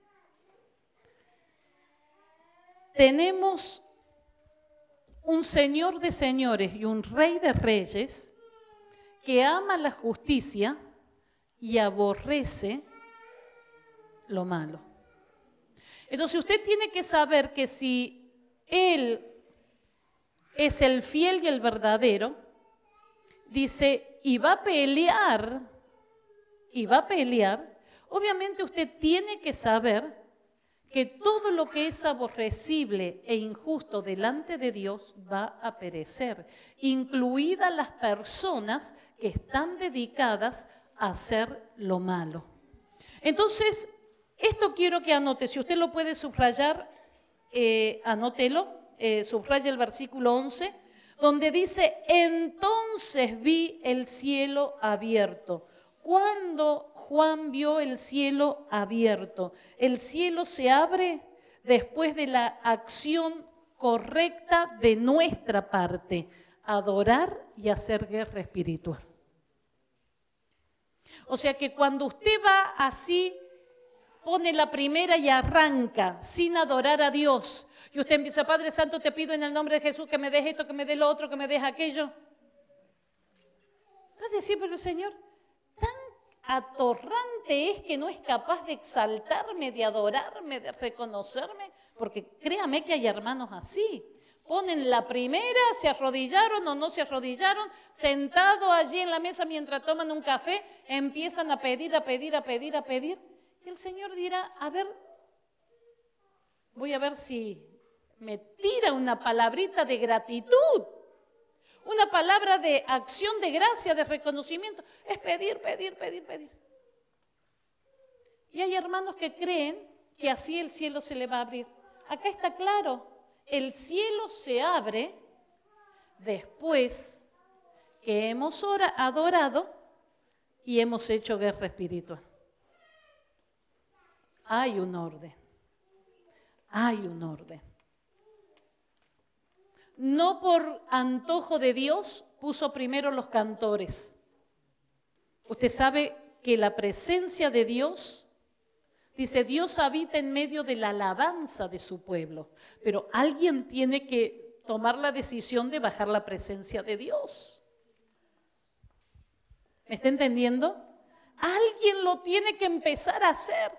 tenemos un Señor de señores y un Rey de reyes que ama la justicia y aborrece lo malo. Entonces usted tiene que saber que si Él es el fiel y el verdadero, dice, y va a pelear, y va a pelear, obviamente usted tiene que saber que todo lo que es aborrecible e injusto delante de Dios va a perecer, incluidas las personas que están dedicadas a hacer lo malo. Entonces, esto quiero que anote, si usted lo puede subrayar, eh, anótelo, eh, subraya el versículo once, donde dice, entonces vi el cielo abierto. Cuando Juan vio el cielo abierto, el cielo se abre después de la acción correcta de nuestra parte, adorar y hacer guerra espiritual. O sea que cuando usted va así, pone la primera y arranca sin adorar a Dios, y usted empieza, Padre Santo, te pido en el nombre de Jesús que me des esto, que me des lo otro, que me des aquello. Va a decir, pero Señor, tan atorrante es que no es capaz de exaltarme, de adorarme, de reconocerme, porque créame que hay hermanos así. Ponen la primera, se arrodillaron o no se arrodillaron, sentado allí en la mesa mientras toman un café, empiezan a pedir, a pedir, a pedir, a pedir. Y el Señor dirá, a ver, voy a ver si me tira una palabrita de gratitud, una palabra de acción de gracia, de reconocimiento. Es pedir, pedir, pedir, pedir. Y hay hermanos que creen que así el cielo se le va a abrir. Acá está claro, el cielo se abre después que hemos adorado y hemos hecho guerra espiritual. Hay un orden, hay un orden. No por antojo de Dios puso primero los cantores. Usted sabe que la presencia de Dios, dice, Dios habita en medio de la alabanza de su pueblo, pero alguien tiene que tomar la decisión de bajar la presencia de Dios. ¿Me está entendiendo? Alguien lo tiene que empezar a hacer.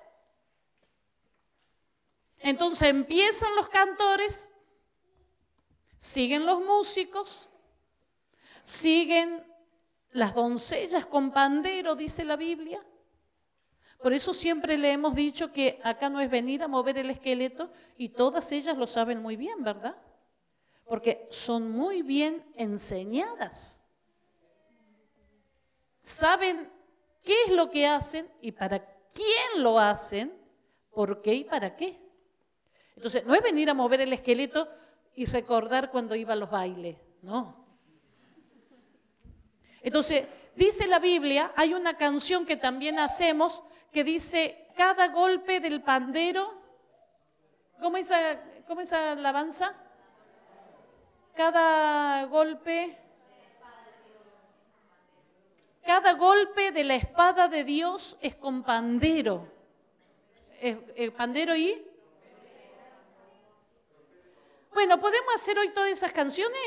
Entonces empiezan los cantores, siguen los músicos, siguen las doncellas con pandero, dice la Biblia. Por eso siempre le hemos dicho que acá no es venir a mover el esqueleto, y todas ellas lo saben muy bien, ¿verdad? Porque son muy bien enseñadas. Saben qué es lo que hacen y para quién lo hacen, por qué y para qué. Entonces, no es venir a mover el esqueleto y recordar cuando iba a los bailes, no. Entonces, dice la Biblia, hay una canción que también hacemos que dice, cada golpe del pandero, ¿cómo es esa, cómo es esa alabanza? Cada golpe, cada golpe de la espada de Dios es con pandero. ¿El pandero y? Bueno, ¿podemos hacer hoy todas esas canciones?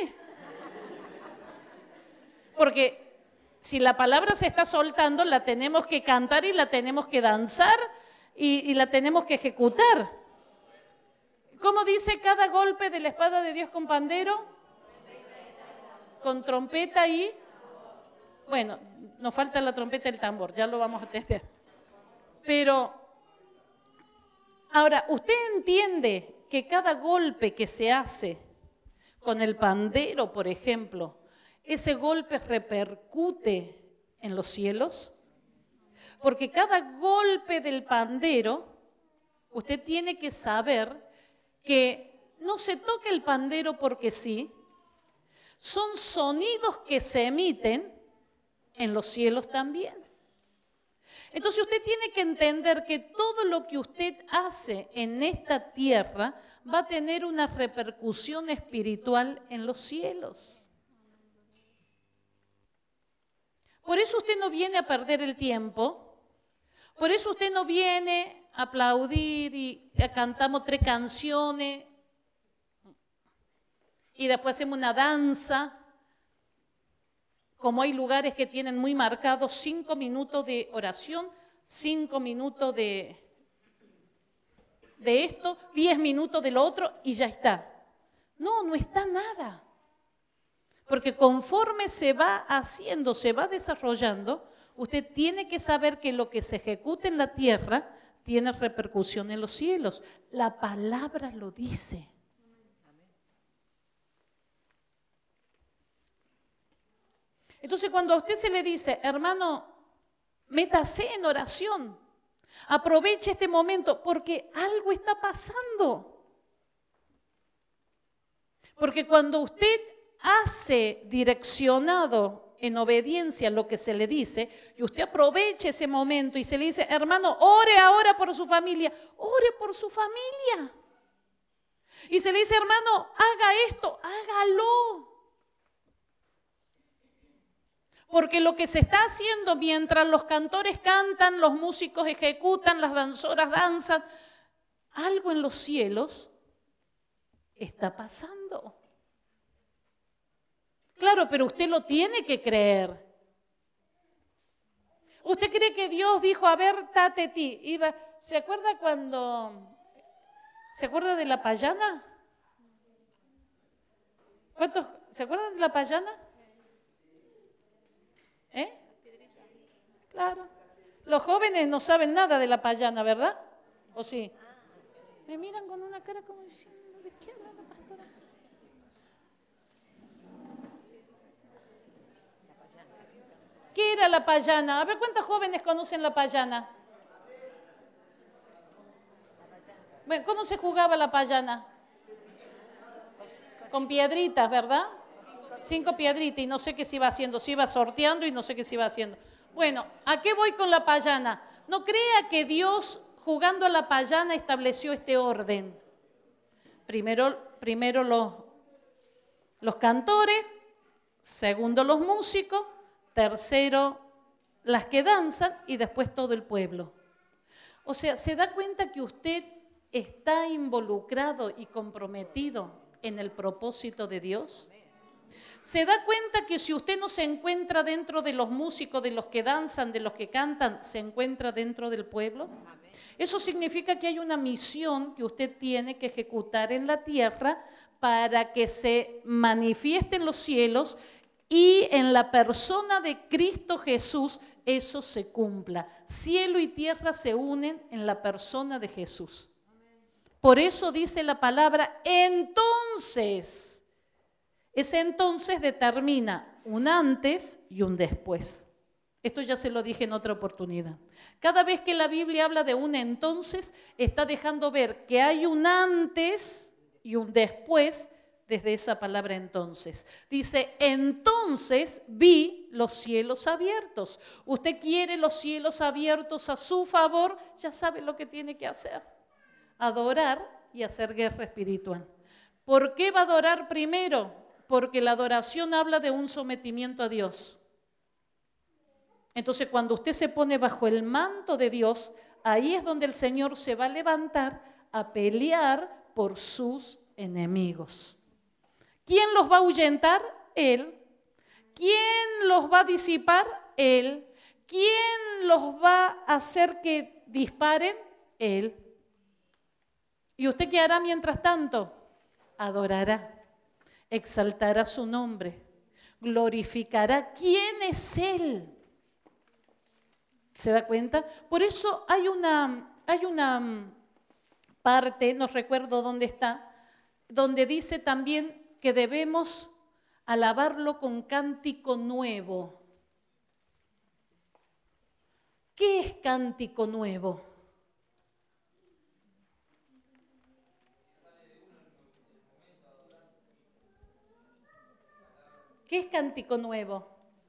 Porque si la palabra se está soltando, la tenemos que cantar y la tenemos que danzar y, y la tenemos que ejecutar. ¿Cómo dice cada golpe de la espada de Dios con pandero? Con trompeta y... Bueno, nos falta la trompeta y el tambor, ya lo vamos a tener. Pero, ahora, ¿usted entiende que cada golpe que se hace con el pandero, por ejemplo, ese golpe repercute en los cielos? Porque cada golpe del pandero, usted tiene que saber que no se toca el pandero porque sí, son sonidos que se emiten en los cielos también. Entonces usted tiene que entender que todo lo que usted hace en esta tierra va a tener una repercusión espiritual en los cielos. Por eso usted no viene a perder el tiempo, por eso usted no viene a aplaudir y cantamos tres canciones y después hacemos una danza. Como hay lugares que tienen muy marcados cinco minutos de oración, cinco minutos de, de esto, diez minutos de lo otro y ya está. No, no está nada. Porque conforme se va haciendo, se va desarrollando, usted tiene que saber que lo que se ejecuta en la tierra tiene repercusión en los cielos. La palabra lo dice. Entonces, cuando a usted se le dice, hermano, métase en oración, aproveche este momento, porque algo está pasando. Porque cuando usted hace direccionado en obediencia lo que se le dice, y usted aproveche ese momento y se le dice, hermano, ore ahora por su familia, ore por su familia. Y se le dice, hermano, haga esto, hágalo. Porque lo que se está haciendo mientras los cantores cantan, los músicos ejecutan, las danzoras danzan, algo en los cielos está pasando. Claro, pero usted lo tiene que creer. ¿Usted cree que Dios dijo, a ver, tate ti? Iba, ¿se acuerda cuando, se acuerda de la payana? ¿Cuántos, se acuerdan de la payana? ¿Eh? Claro. Los jóvenes no saben nada de la payana, ¿verdad? ¿O sí? Me miran con una cara como diciendo, ¿de qué habla la pastora? ¿Qué era la payana? A ver, ¿cuántos jóvenes conocen la payana? Bueno, ¿cómo se jugaba la payana? Con piedritas, ¿verdad? Cinco piedritas y no sé qué se iba haciendo, se iba sorteando y no sé qué se iba haciendo. Bueno, ¿a qué voy con la payana? No crea que Dios, jugando a la payana, estableció este orden. Primero, primero los, los cantores, segundo los músicos, tercero las que danzan y después todo el pueblo. O sea, ¿se da cuenta que usted está involucrado y comprometido en el propósito de Dios? ¿Se da cuenta que si usted no se encuentra dentro de los músicos, de los que danzan, de los que cantan, se encuentra dentro del pueblo? Eso significa que hay una misión que usted tiene que ejecutar en la tierra para que se manifieste en los cielos y en la persona de Cristo Jesús eso se cumpla. Cielo y tierra se unen en la persona de Jesús. Por eso dice la palabra entonces. Ese entonces determina un antes y un después. Esto ya se lo dije en otra oportunidad. Cada vez que la Biblia habla de un entonces, está dejando ver que hay un antes y un después desde esa palabra entonces. Dice, entonces vi los cielos abiertos. Usted quiere los cielos abiertos a su favor, ya sabe lo que tiene que hacer. Adorar y hacer guerra espiritual. ¿Por qué va a adorar primero? Porque la adoración habla de un sometimiento a Dios. Entonces, cuando usted se pone bajo el manto de Dios, ahí es donde el Señor se va a levantar a pelear por sus enemigos. ¿Quién los va a ahuyentar? Él. ¿Quién los va a disipar? Él. ¿Quién los va a hacer que disparen? Él. ¿Y usted qué hará mientras tanto? Adorará. Exaltará su nombre, glorificará. ¿Quién es Él? ¿Se da cuenta? Por eso hay una, hay una parte, no recuerdo dónde está, donde dice también que debemos alabarlo con cántico nuevo. ¿Qué es cántico nuevo? ¿Qué es cántico nuevo?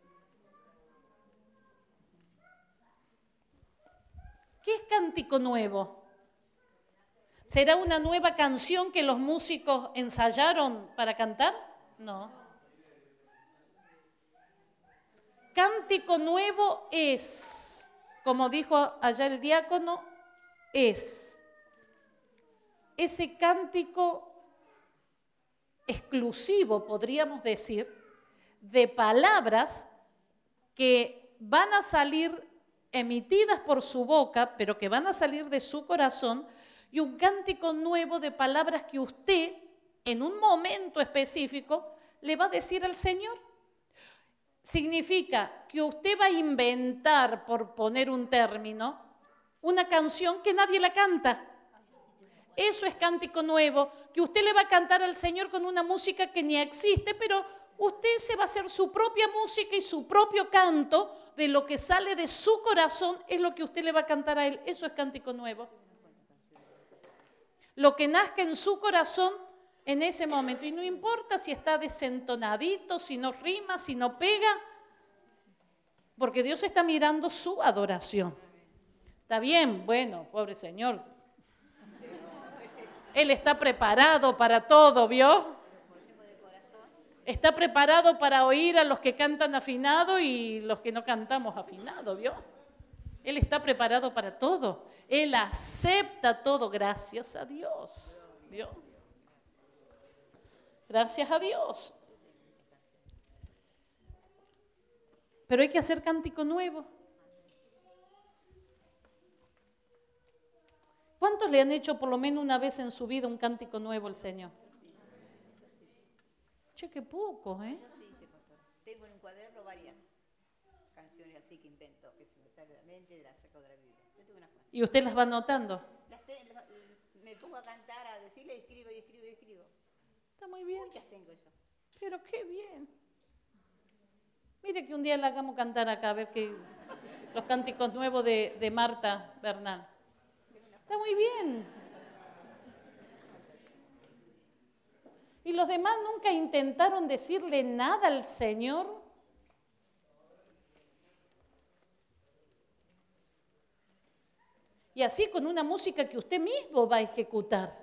¿Qué es cántico nuevo? ¿Será una nueva canción que los músicos ensayaron para cantar? No. Cántico nuevo es, como dijo allá el diácono, es ese cántico exclusivo, podríamos decir, de palabras que van a salir emitidas por su boca, pero que van a salir de su corazón, y un cántico nuevo de palabras que usted, en un momento específico, le va a decir al Señor. Significa que usted va a inventar, por poner un término, una canción que nadie la canta. Eso es cántico nuevo, que usted le va a cantar al Señor con una música que ni existe, pero usted se va a hacer su propia música y su propio canto de lo que sale de su corazón, es lo que usted le va a cantar a Él. Eso es cántico nuevo. Lo que nazca en su corazón en ese momento. Y no importa si está desentonadito, si no rima, si no pega, porque Dios está mirando su adoración. ¿Está bien? Bueno, pobre Señor. Él está preparado para todo, ¿vio? Está preparado para oír a los que cantan afinado y los que no cantamos afinado, ¿vio? Él está preparado para todo. Él acepta todo, gracias a Dios, ¿vio? Gracias a Dios. Pero hay que hacer cántico nuevo. ¿Cuántos le han hecho por lo menos una vez en su vida un cántico nuevo al Señor? Che, qué poco, ¿eh? Yo sí hice, pastor. Tengo en un cuaderno varias canciones así que invento, que se me sale de la mente, de la saco de la Biblia. Yo tengo unas cuantas. ¿Y usted las va anotando? Las te- las- me pongo a cantar, a decirle, y escribo, y escribo, y escribo. Está muy bien. Muchas tengo yo. Pero qué bien. Mire que un día la hagamos cantar acá, a ver que los cánticos nuevos de, de Marta Bernal. Está muy bien. ¿Y los demás nunca intentaron decirle nada al Señor? Y así con una música que usted mismo va a ejecutar.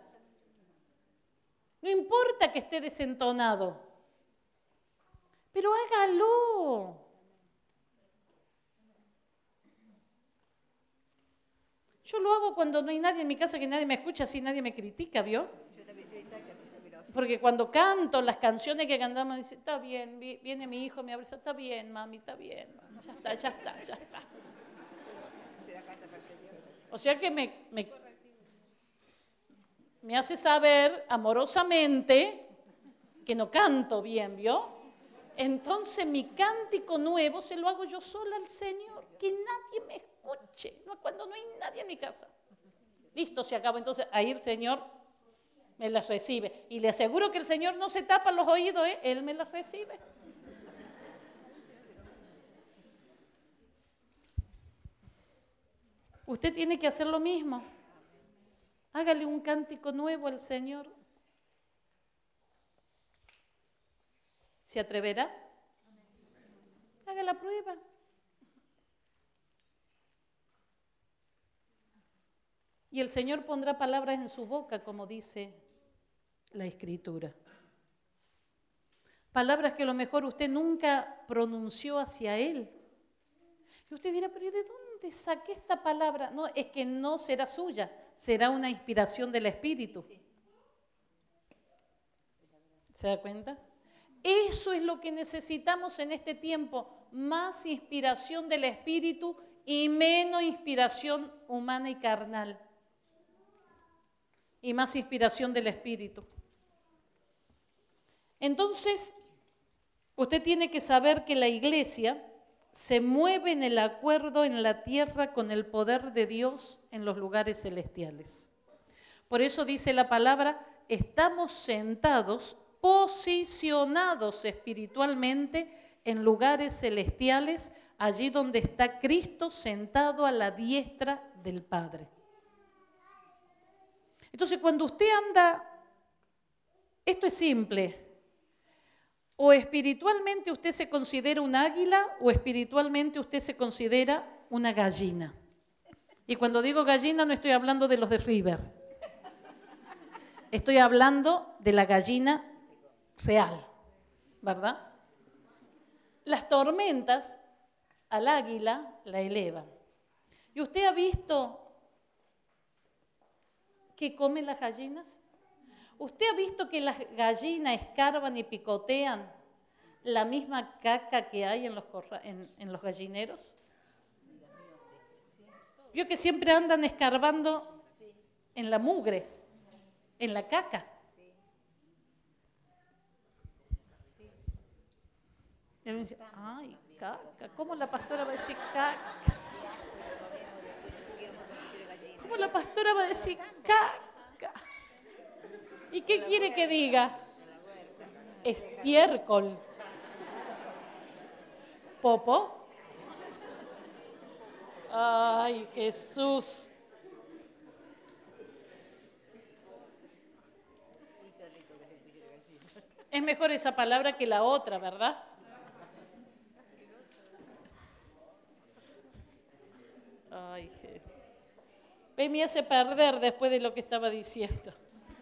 No importa que esté desentonado, pero hágalo. Yo lo hago cuando no hay nadie en mi casa, que nadie me escucha, así nadie me critica, ¿vio? Yo también, exactamente, pero Porque cuando canto las canciones que cantamos, dice, está bien, vi- viene mi hijo, me abraza, está bien, mami, está bien, mami, ya está, ya está, ya está. se da carta para el Señor. O sea que me, me, me hace saber amorosamente que no canto bien, ¿vio? Entonces mi cántico nuevo se lo hago yo sola al Señor, que nadie me escuche, no, cuando no hay nadie en mi casa. Listo, se acabó. Entonces ahí el Señor me las recibe. Y le aseguro que el Señor no se tapa los oídos, ¿eh? Él me las recibe. Usted tiene que hacer lo mismo. Hágale un cántico nuevo al Señor. ¿Se atreverá? Haga la prueba. Y el Señor pondrá palabras en su boca, como dice la Escritura. Palabras que a lo mejor usted nunca pronunció hacia Él. Y usted dirá, pero ¿y de dónde saqué esta palabra? No, es que no será suya, será una inspiración del Espíritu. ¿Se da cuenta? Eso es lo que necesitamos en este tiempo, más inspiración del Espíritu y menos inspiración humana y carnal. Y más inspiración del Espíritu. Entonces, usted tiene que saber que la iglesia se mueve en el acuerdo en la tierra con el poder de Dios en los lugares celestiales. Por eso dice la palabra, estamos sentados, posicionados espiritualmente en lugares celestiales, allí donde está Cristo sentado a la diestra del Padre. Entonces, cuando usted anda, esto es simple, O espiritualmente usted se considera un águila o espiritualmente usted se considera una gallina. Y cuando digo gallina no estoy hablando de los de River. Estoy hablando de la gallina real, ¿verdad? Las tormentas al águila la elevan. ¿Y usted ha visto qué comen las gallinas? ¿Usted ha visto que las gallinas escarban y picotean la misma caca que hay en los, corra en, en los gallineros? Vio que siempre andan escarbando en la mugre, en la caca. Y uno dice, ay, caca, ¿cómo la pastora va a decir caca? ¿Cómo la pastora va a decir caca? ¿Y qué quiere que diga? Estiércol. ¿Popo? Ay, Jesús. Es mejor esa palabra que la otra, ¿verdad? Ay, Jesús. Ve, me hace perder después de lo que estaba diciendo.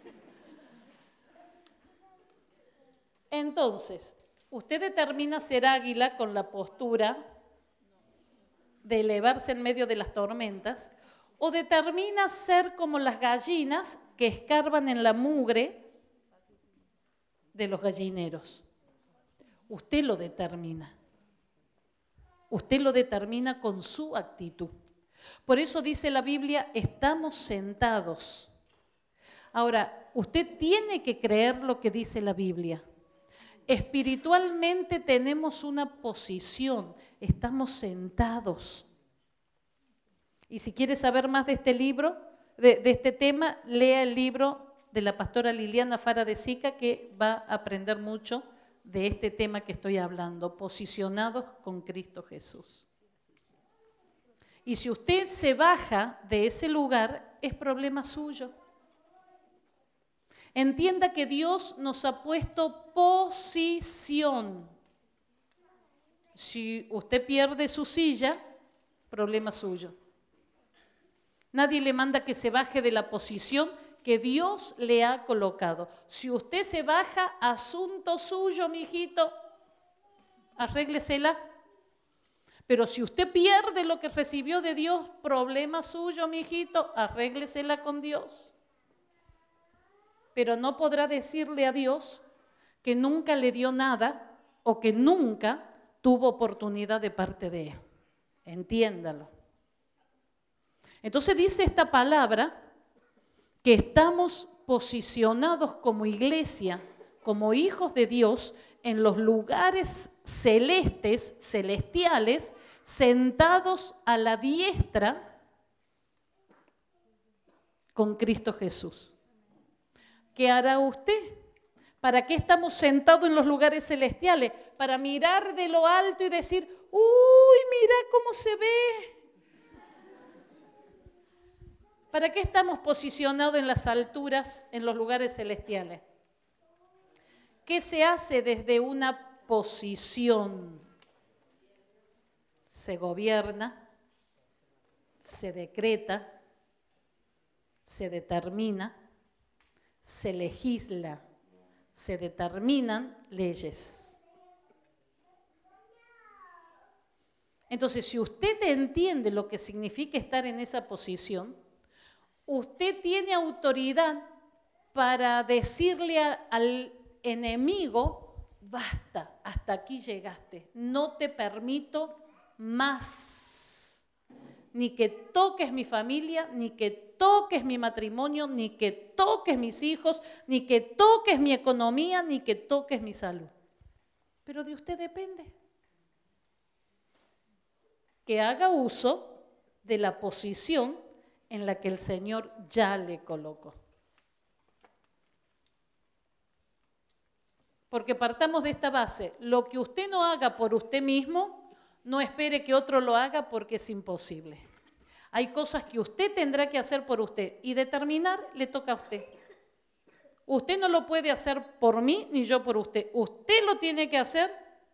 Entonces, usted determina ser águila con la postura de elevarse en medio de las tormentas, o determina ser como las gallinas que escarban en la mugre de los gallineros. Usted lo determina. Usted lo determina con su actitud. Por eso dice la Biblia, estamos sentados. Ahora, usted tiene que creer lo que dice la Biblia. Espiritualmente tenemos una posición, estamos sentados. Y si quiere saber más de este libro, de, de este tema, lea el libro de la pastora Liliana Fara de Sica, que va a aprender mucho de este tema que estoy hablando, posicionados con Cristo Jesús. Y si usted se baja de ese lugar, es problema suyo. Entienda que Dios nos ha puesto posición. Si usted pierde su silla, problema suyo. Nadie le manda que se baje de la posición que Dios le ha colocado. Si usted se baja, asunto suyo, mijito, arréglesela. Pero si usted pierde lo que recibió de Dios, problema suyo, mijito, arréglesela con Dios. Pero no podrá decirle a Dios que nunca le dio nada o que nunca tuvo oportunidad de parte de Él. Entiéndalo. Entonces dice esta palabra que estamos posicionados como iglesia, como hijos de Dios, en los lugares celestes, celestiales, sentados a la diestra con Cristo Jesús. ¿Qué hará usted? ¿Para qué estamos sentados en los lugares celestiales? Para mirar de lo alto y decir, uy, mira cómo se ve. ¿Para qué estamos posicionados en las alturas, en los lugares celestiales? ¿Qué se hace desde una posición? Se gobierna, se decreta, se determina, se legisla, se determinan leyes. Entonces, si usted entiende lo que significa estar en esa posición, usted tiene autoridad para decirle a, al enemigo, basta, hasta aquí llegaste, no te permito más, ni que toques mi familia, ni que toques mi matrimonio, ni que toques mis hijos, ni que toques mi economía, ni que toques mi salud. Pero de usted depende que haga uso de la posición en la que el Señor ya le colocó. Porque partamos de esta base, lo que usted no haga por usted mismo, no espere que otro lo haga porque es imposible. Hay cosas que usted tendrá que hacer por usted y determinar le toca a usted. Usted no lo puede hacer por mí ni yo por usted. Usted lo tiene que hacer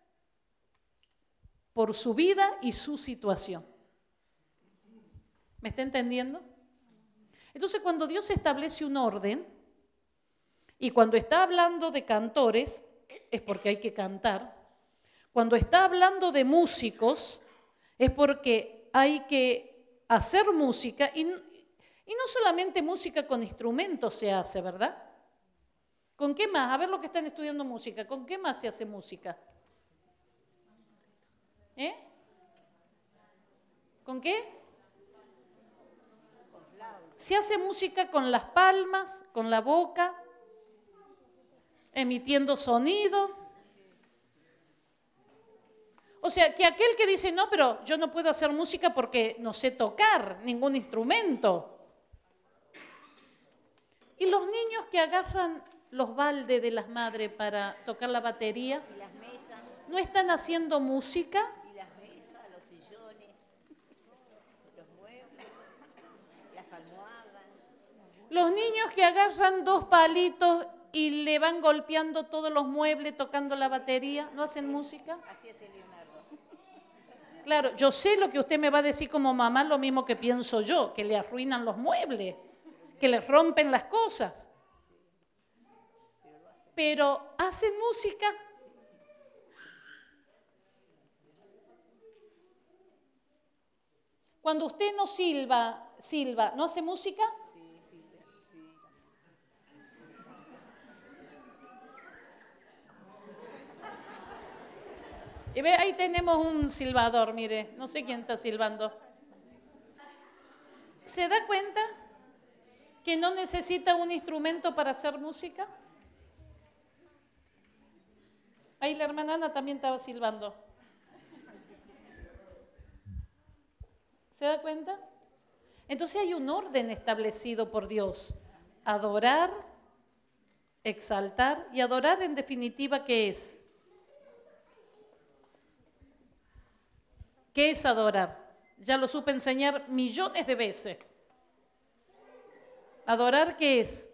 por su vida y su situación. ¿Me está entendiendo? Entonces, cuando Dios establece un orden y cuando está hablando de cantores, es porque hay que cantar. Cuando está hablando de músicos, es porque hay que hacer música y, y no solamente música con instrumentos se hace, ¿verdad? ¿Con qué más? A ver los que están estudiando música, ¿con qué más se hace música? ¿Eh? ¿Con qué? Se hace música con las palmas, con la boca, emitiendo sonido. O sea, que aquel que dice, no, pero yo no puedo hacer música porque no sé tocar ningún instrumento. Y los niños que agarran los baldes de las madres para tocar la batería, Y las mesas, ¿no están haciendo música? y las mesas, los sillones, los muebles, las almohadas. Los niños que agarran dos palitos y le van golpeando todos los muebles tocando la batería, ¿no hacen música? Así hace Leonardo. Claro, yo sé lo que usted me va a decir como mamá, lo mismo que pienso yo, que le arruinan los muebles, que le rompen las cosas. Pero hacen música. Cuando usted no silba, silba, ¿no hace música? Y ve, ahí tenemos un silbador, mire, no sé quién está silbando. ¿Se da cuenta que no necesita un instrumento para hacer música? Ahí la hermana Ana también estaba silbando. ¿Se da cuenta? Entonces hay un orden establecido por Dios. Adorar, exaltar y adorar en definitiva, ¿qué es? ¿Qué es adorar? Ya lo supe enseñar millones de veces. ¿Adorar qué es?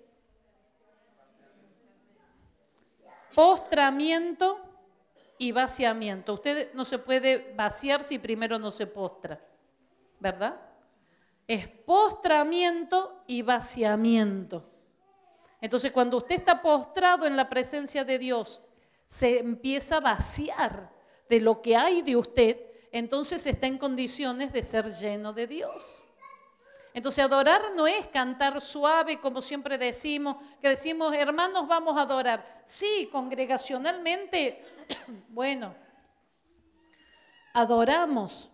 Postramiento y vaciamiento. Usted no se puede vaciar si primero no se postra, ¿verdad? Es postramiento y vaciamiento. Entonces, cuando usted está postrado en la presencia de Dios, se empieza a vaciar de lo que hay de usted, entonces está en condiciones de ser lleno de Dios. Entonces, adorar no es cantar suave, como siempre decimos, que decimos, hermanos, vamos a adorar. Sí, congregacionalmente, bueno, adoramos,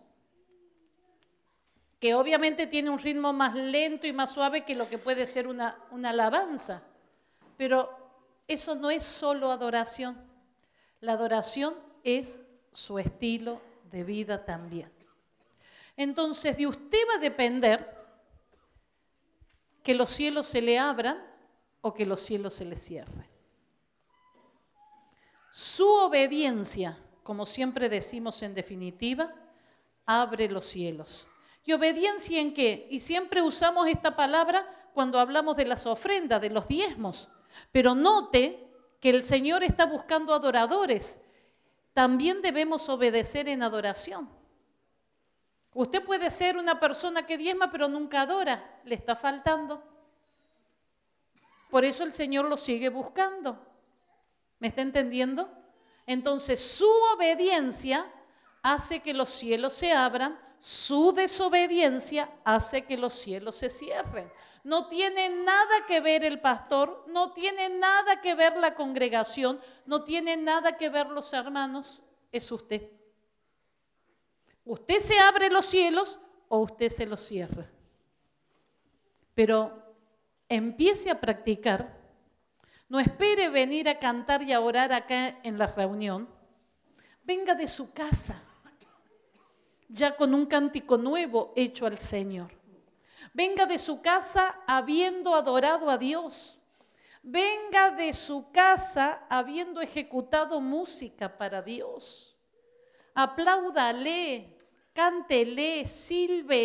que obviamente tiene un ritmo más lento y más suave que lo que puede ser una, una alabanza. Pero eso no es solo adoración. La adoración es su estilo de vida también. Entonces, de usted va a depender que los cielos se le abran o que los cielos se le cierren. Su obediencia, como siempre decimos en definitiva, abre los cielos. ¿Y obediencia en qué? Y siempre usamos esta palabra cuando hablamos de las ofrendas, de los diezmos. Pero note que el Señor está buscando adoradores. También debemos obedecer en adoración. Usted puede ser una persona que diezma, pero nunca adora. Le está faltando. Por eso el Señor lo sigue buscando. ¿Me está entendiendo? Entonces, su obediencia hace que los cielos se abran. Su desobediencia hace que los cielos se cierren. No tiene nada que ver el pastor, no tiene nada que ver la congregación, no tiene nada que ver los hermanos, es usted. Usted se abre los cielos o usted se los cierra. Pero empiece a practicar. No espere venir a cantar y a orar acá en la reunión. Venga de su casa, ya con un cántico nuevo hecho al Señor. Venga de su casa habiendo adorado a Dios. Venga de su casa habiendo ejecutado música para Dios. Apláudale, cántele,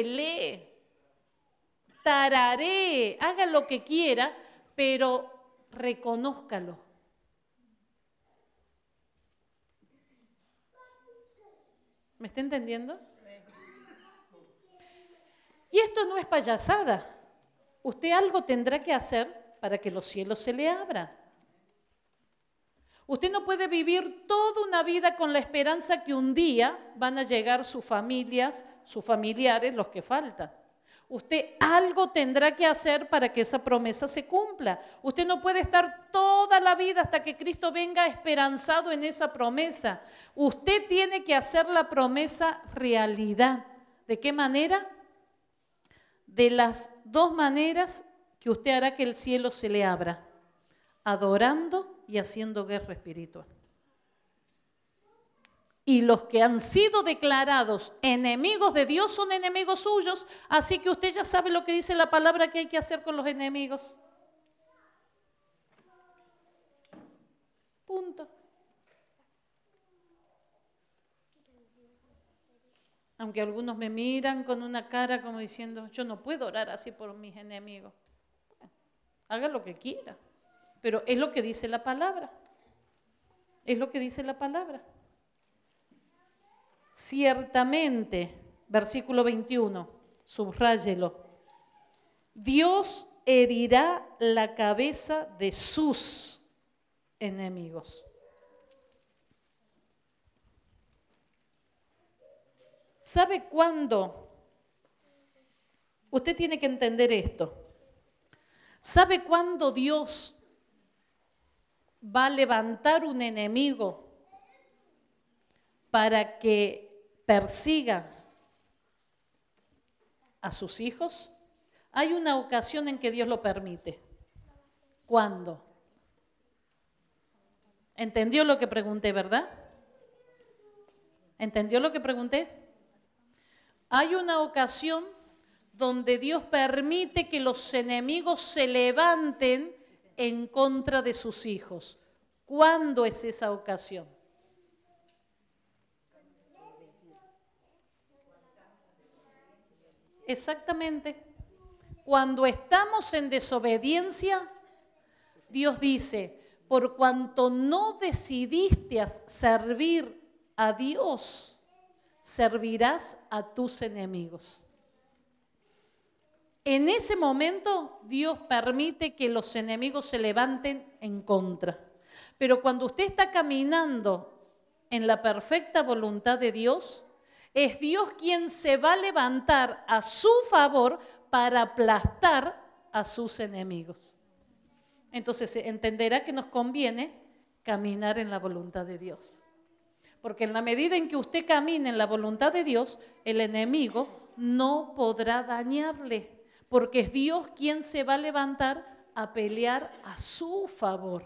sílvele, tararé, haga lo que quiera, pero reconózcalo. ¿Me está entendiendo? Y esto no es payasada. Usted algo tendrá que hacer para que los cielos se le abran. Usted no puede vivir toda una vida con la esperanza que un día van a llegar sus familias, sus familiares, los que faltan. Usted algo tendrá que hacer para que esa promesa se cumpla. Usted no puede estar toda la vida hasta que Cristo venga esperanzado en esa promesa. Usted tiene que hacer la promesa realidad. ¿De qué manera? De las dos maneras que usted hará que el cielo se le abra: adorando y haciendo guerra espiritual. Y los que han sido declarados enemigos de Dios son enemigos suyos, así que usted ya sabe lo que dice la palabra que hay que hacer con los enemigos. Punto. Aunque algunos me miran con una cara como diciendo, yo no puedo orar así por mis enemigos. Bueno, haga lo que quiera, pero es lo que dice la palabra. Es lo que dice la palabra. Ciertamente, versículo veintiuno, subráyelo. Dios herirá la cabeza de sus enemigos. ¿Sabe cuándo? Usted tiene que entender esto. ¿Sabe cuándo Dios va a levantar un enemigo para que persiga a sus hijos? Hay una ocasión en que Dios lo permite. ¿Cuándo? ¿Entendió lo que pregunté, verdad? ¿Entendió lo que pregunté? Hay una ocasión donde Dios permite que los enemigos se levanten en contra de sus hijos. ¿Cuándo es esa ocasión? Exactamente. Cuando estamos en desobediencia, Dios dice, por cuanto no decidiste servir a Dios, servirás a tus enemigos. En ese momento, Dios permite que los enemigos se levanten en contra. Pero cuando usted está caminando en la perfecta voluntad de Dios, es Dios quien se va a levantar a su favor para aplastar a sus enemigos. Entonces entenderá que nos conviene caminar en la voluntad de Dios. Porque en la medida en que usted camine en la voluntad de Dios, el enemigo no podrá dañarle. Porque es Dios quien se va a levantar a pelear a su favor.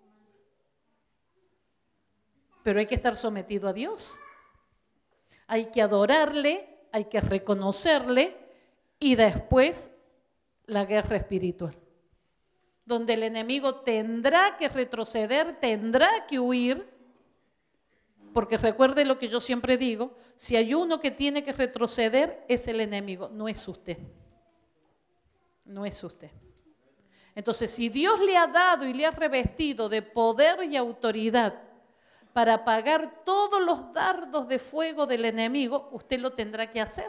Pero hay que estar sometido a Dios. Hay que adorarle, hay que reconocerle y después la guerra espiritual. Donde el enemigo tendrá que retroceder, tendrá que huir. Porque recuerde lo que yo siempre digo, si hay uno que tiene que retroceder es el enemigo, no es usted. No es usted. Entonces, si Dios le ha dado y le ha revestido de poder y autoridad para apagar todos los dardos de fuego del enemigo, usted lo tendrá que hacer.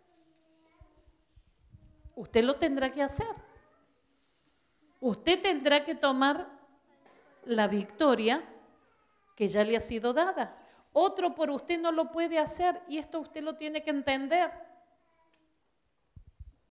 Usted lo tendrá que hacer. Usted tendrá que tomar la victoria que ya le ha sido dada. Otro por usted no lo puede hacer y esto usted lo tiene que entender.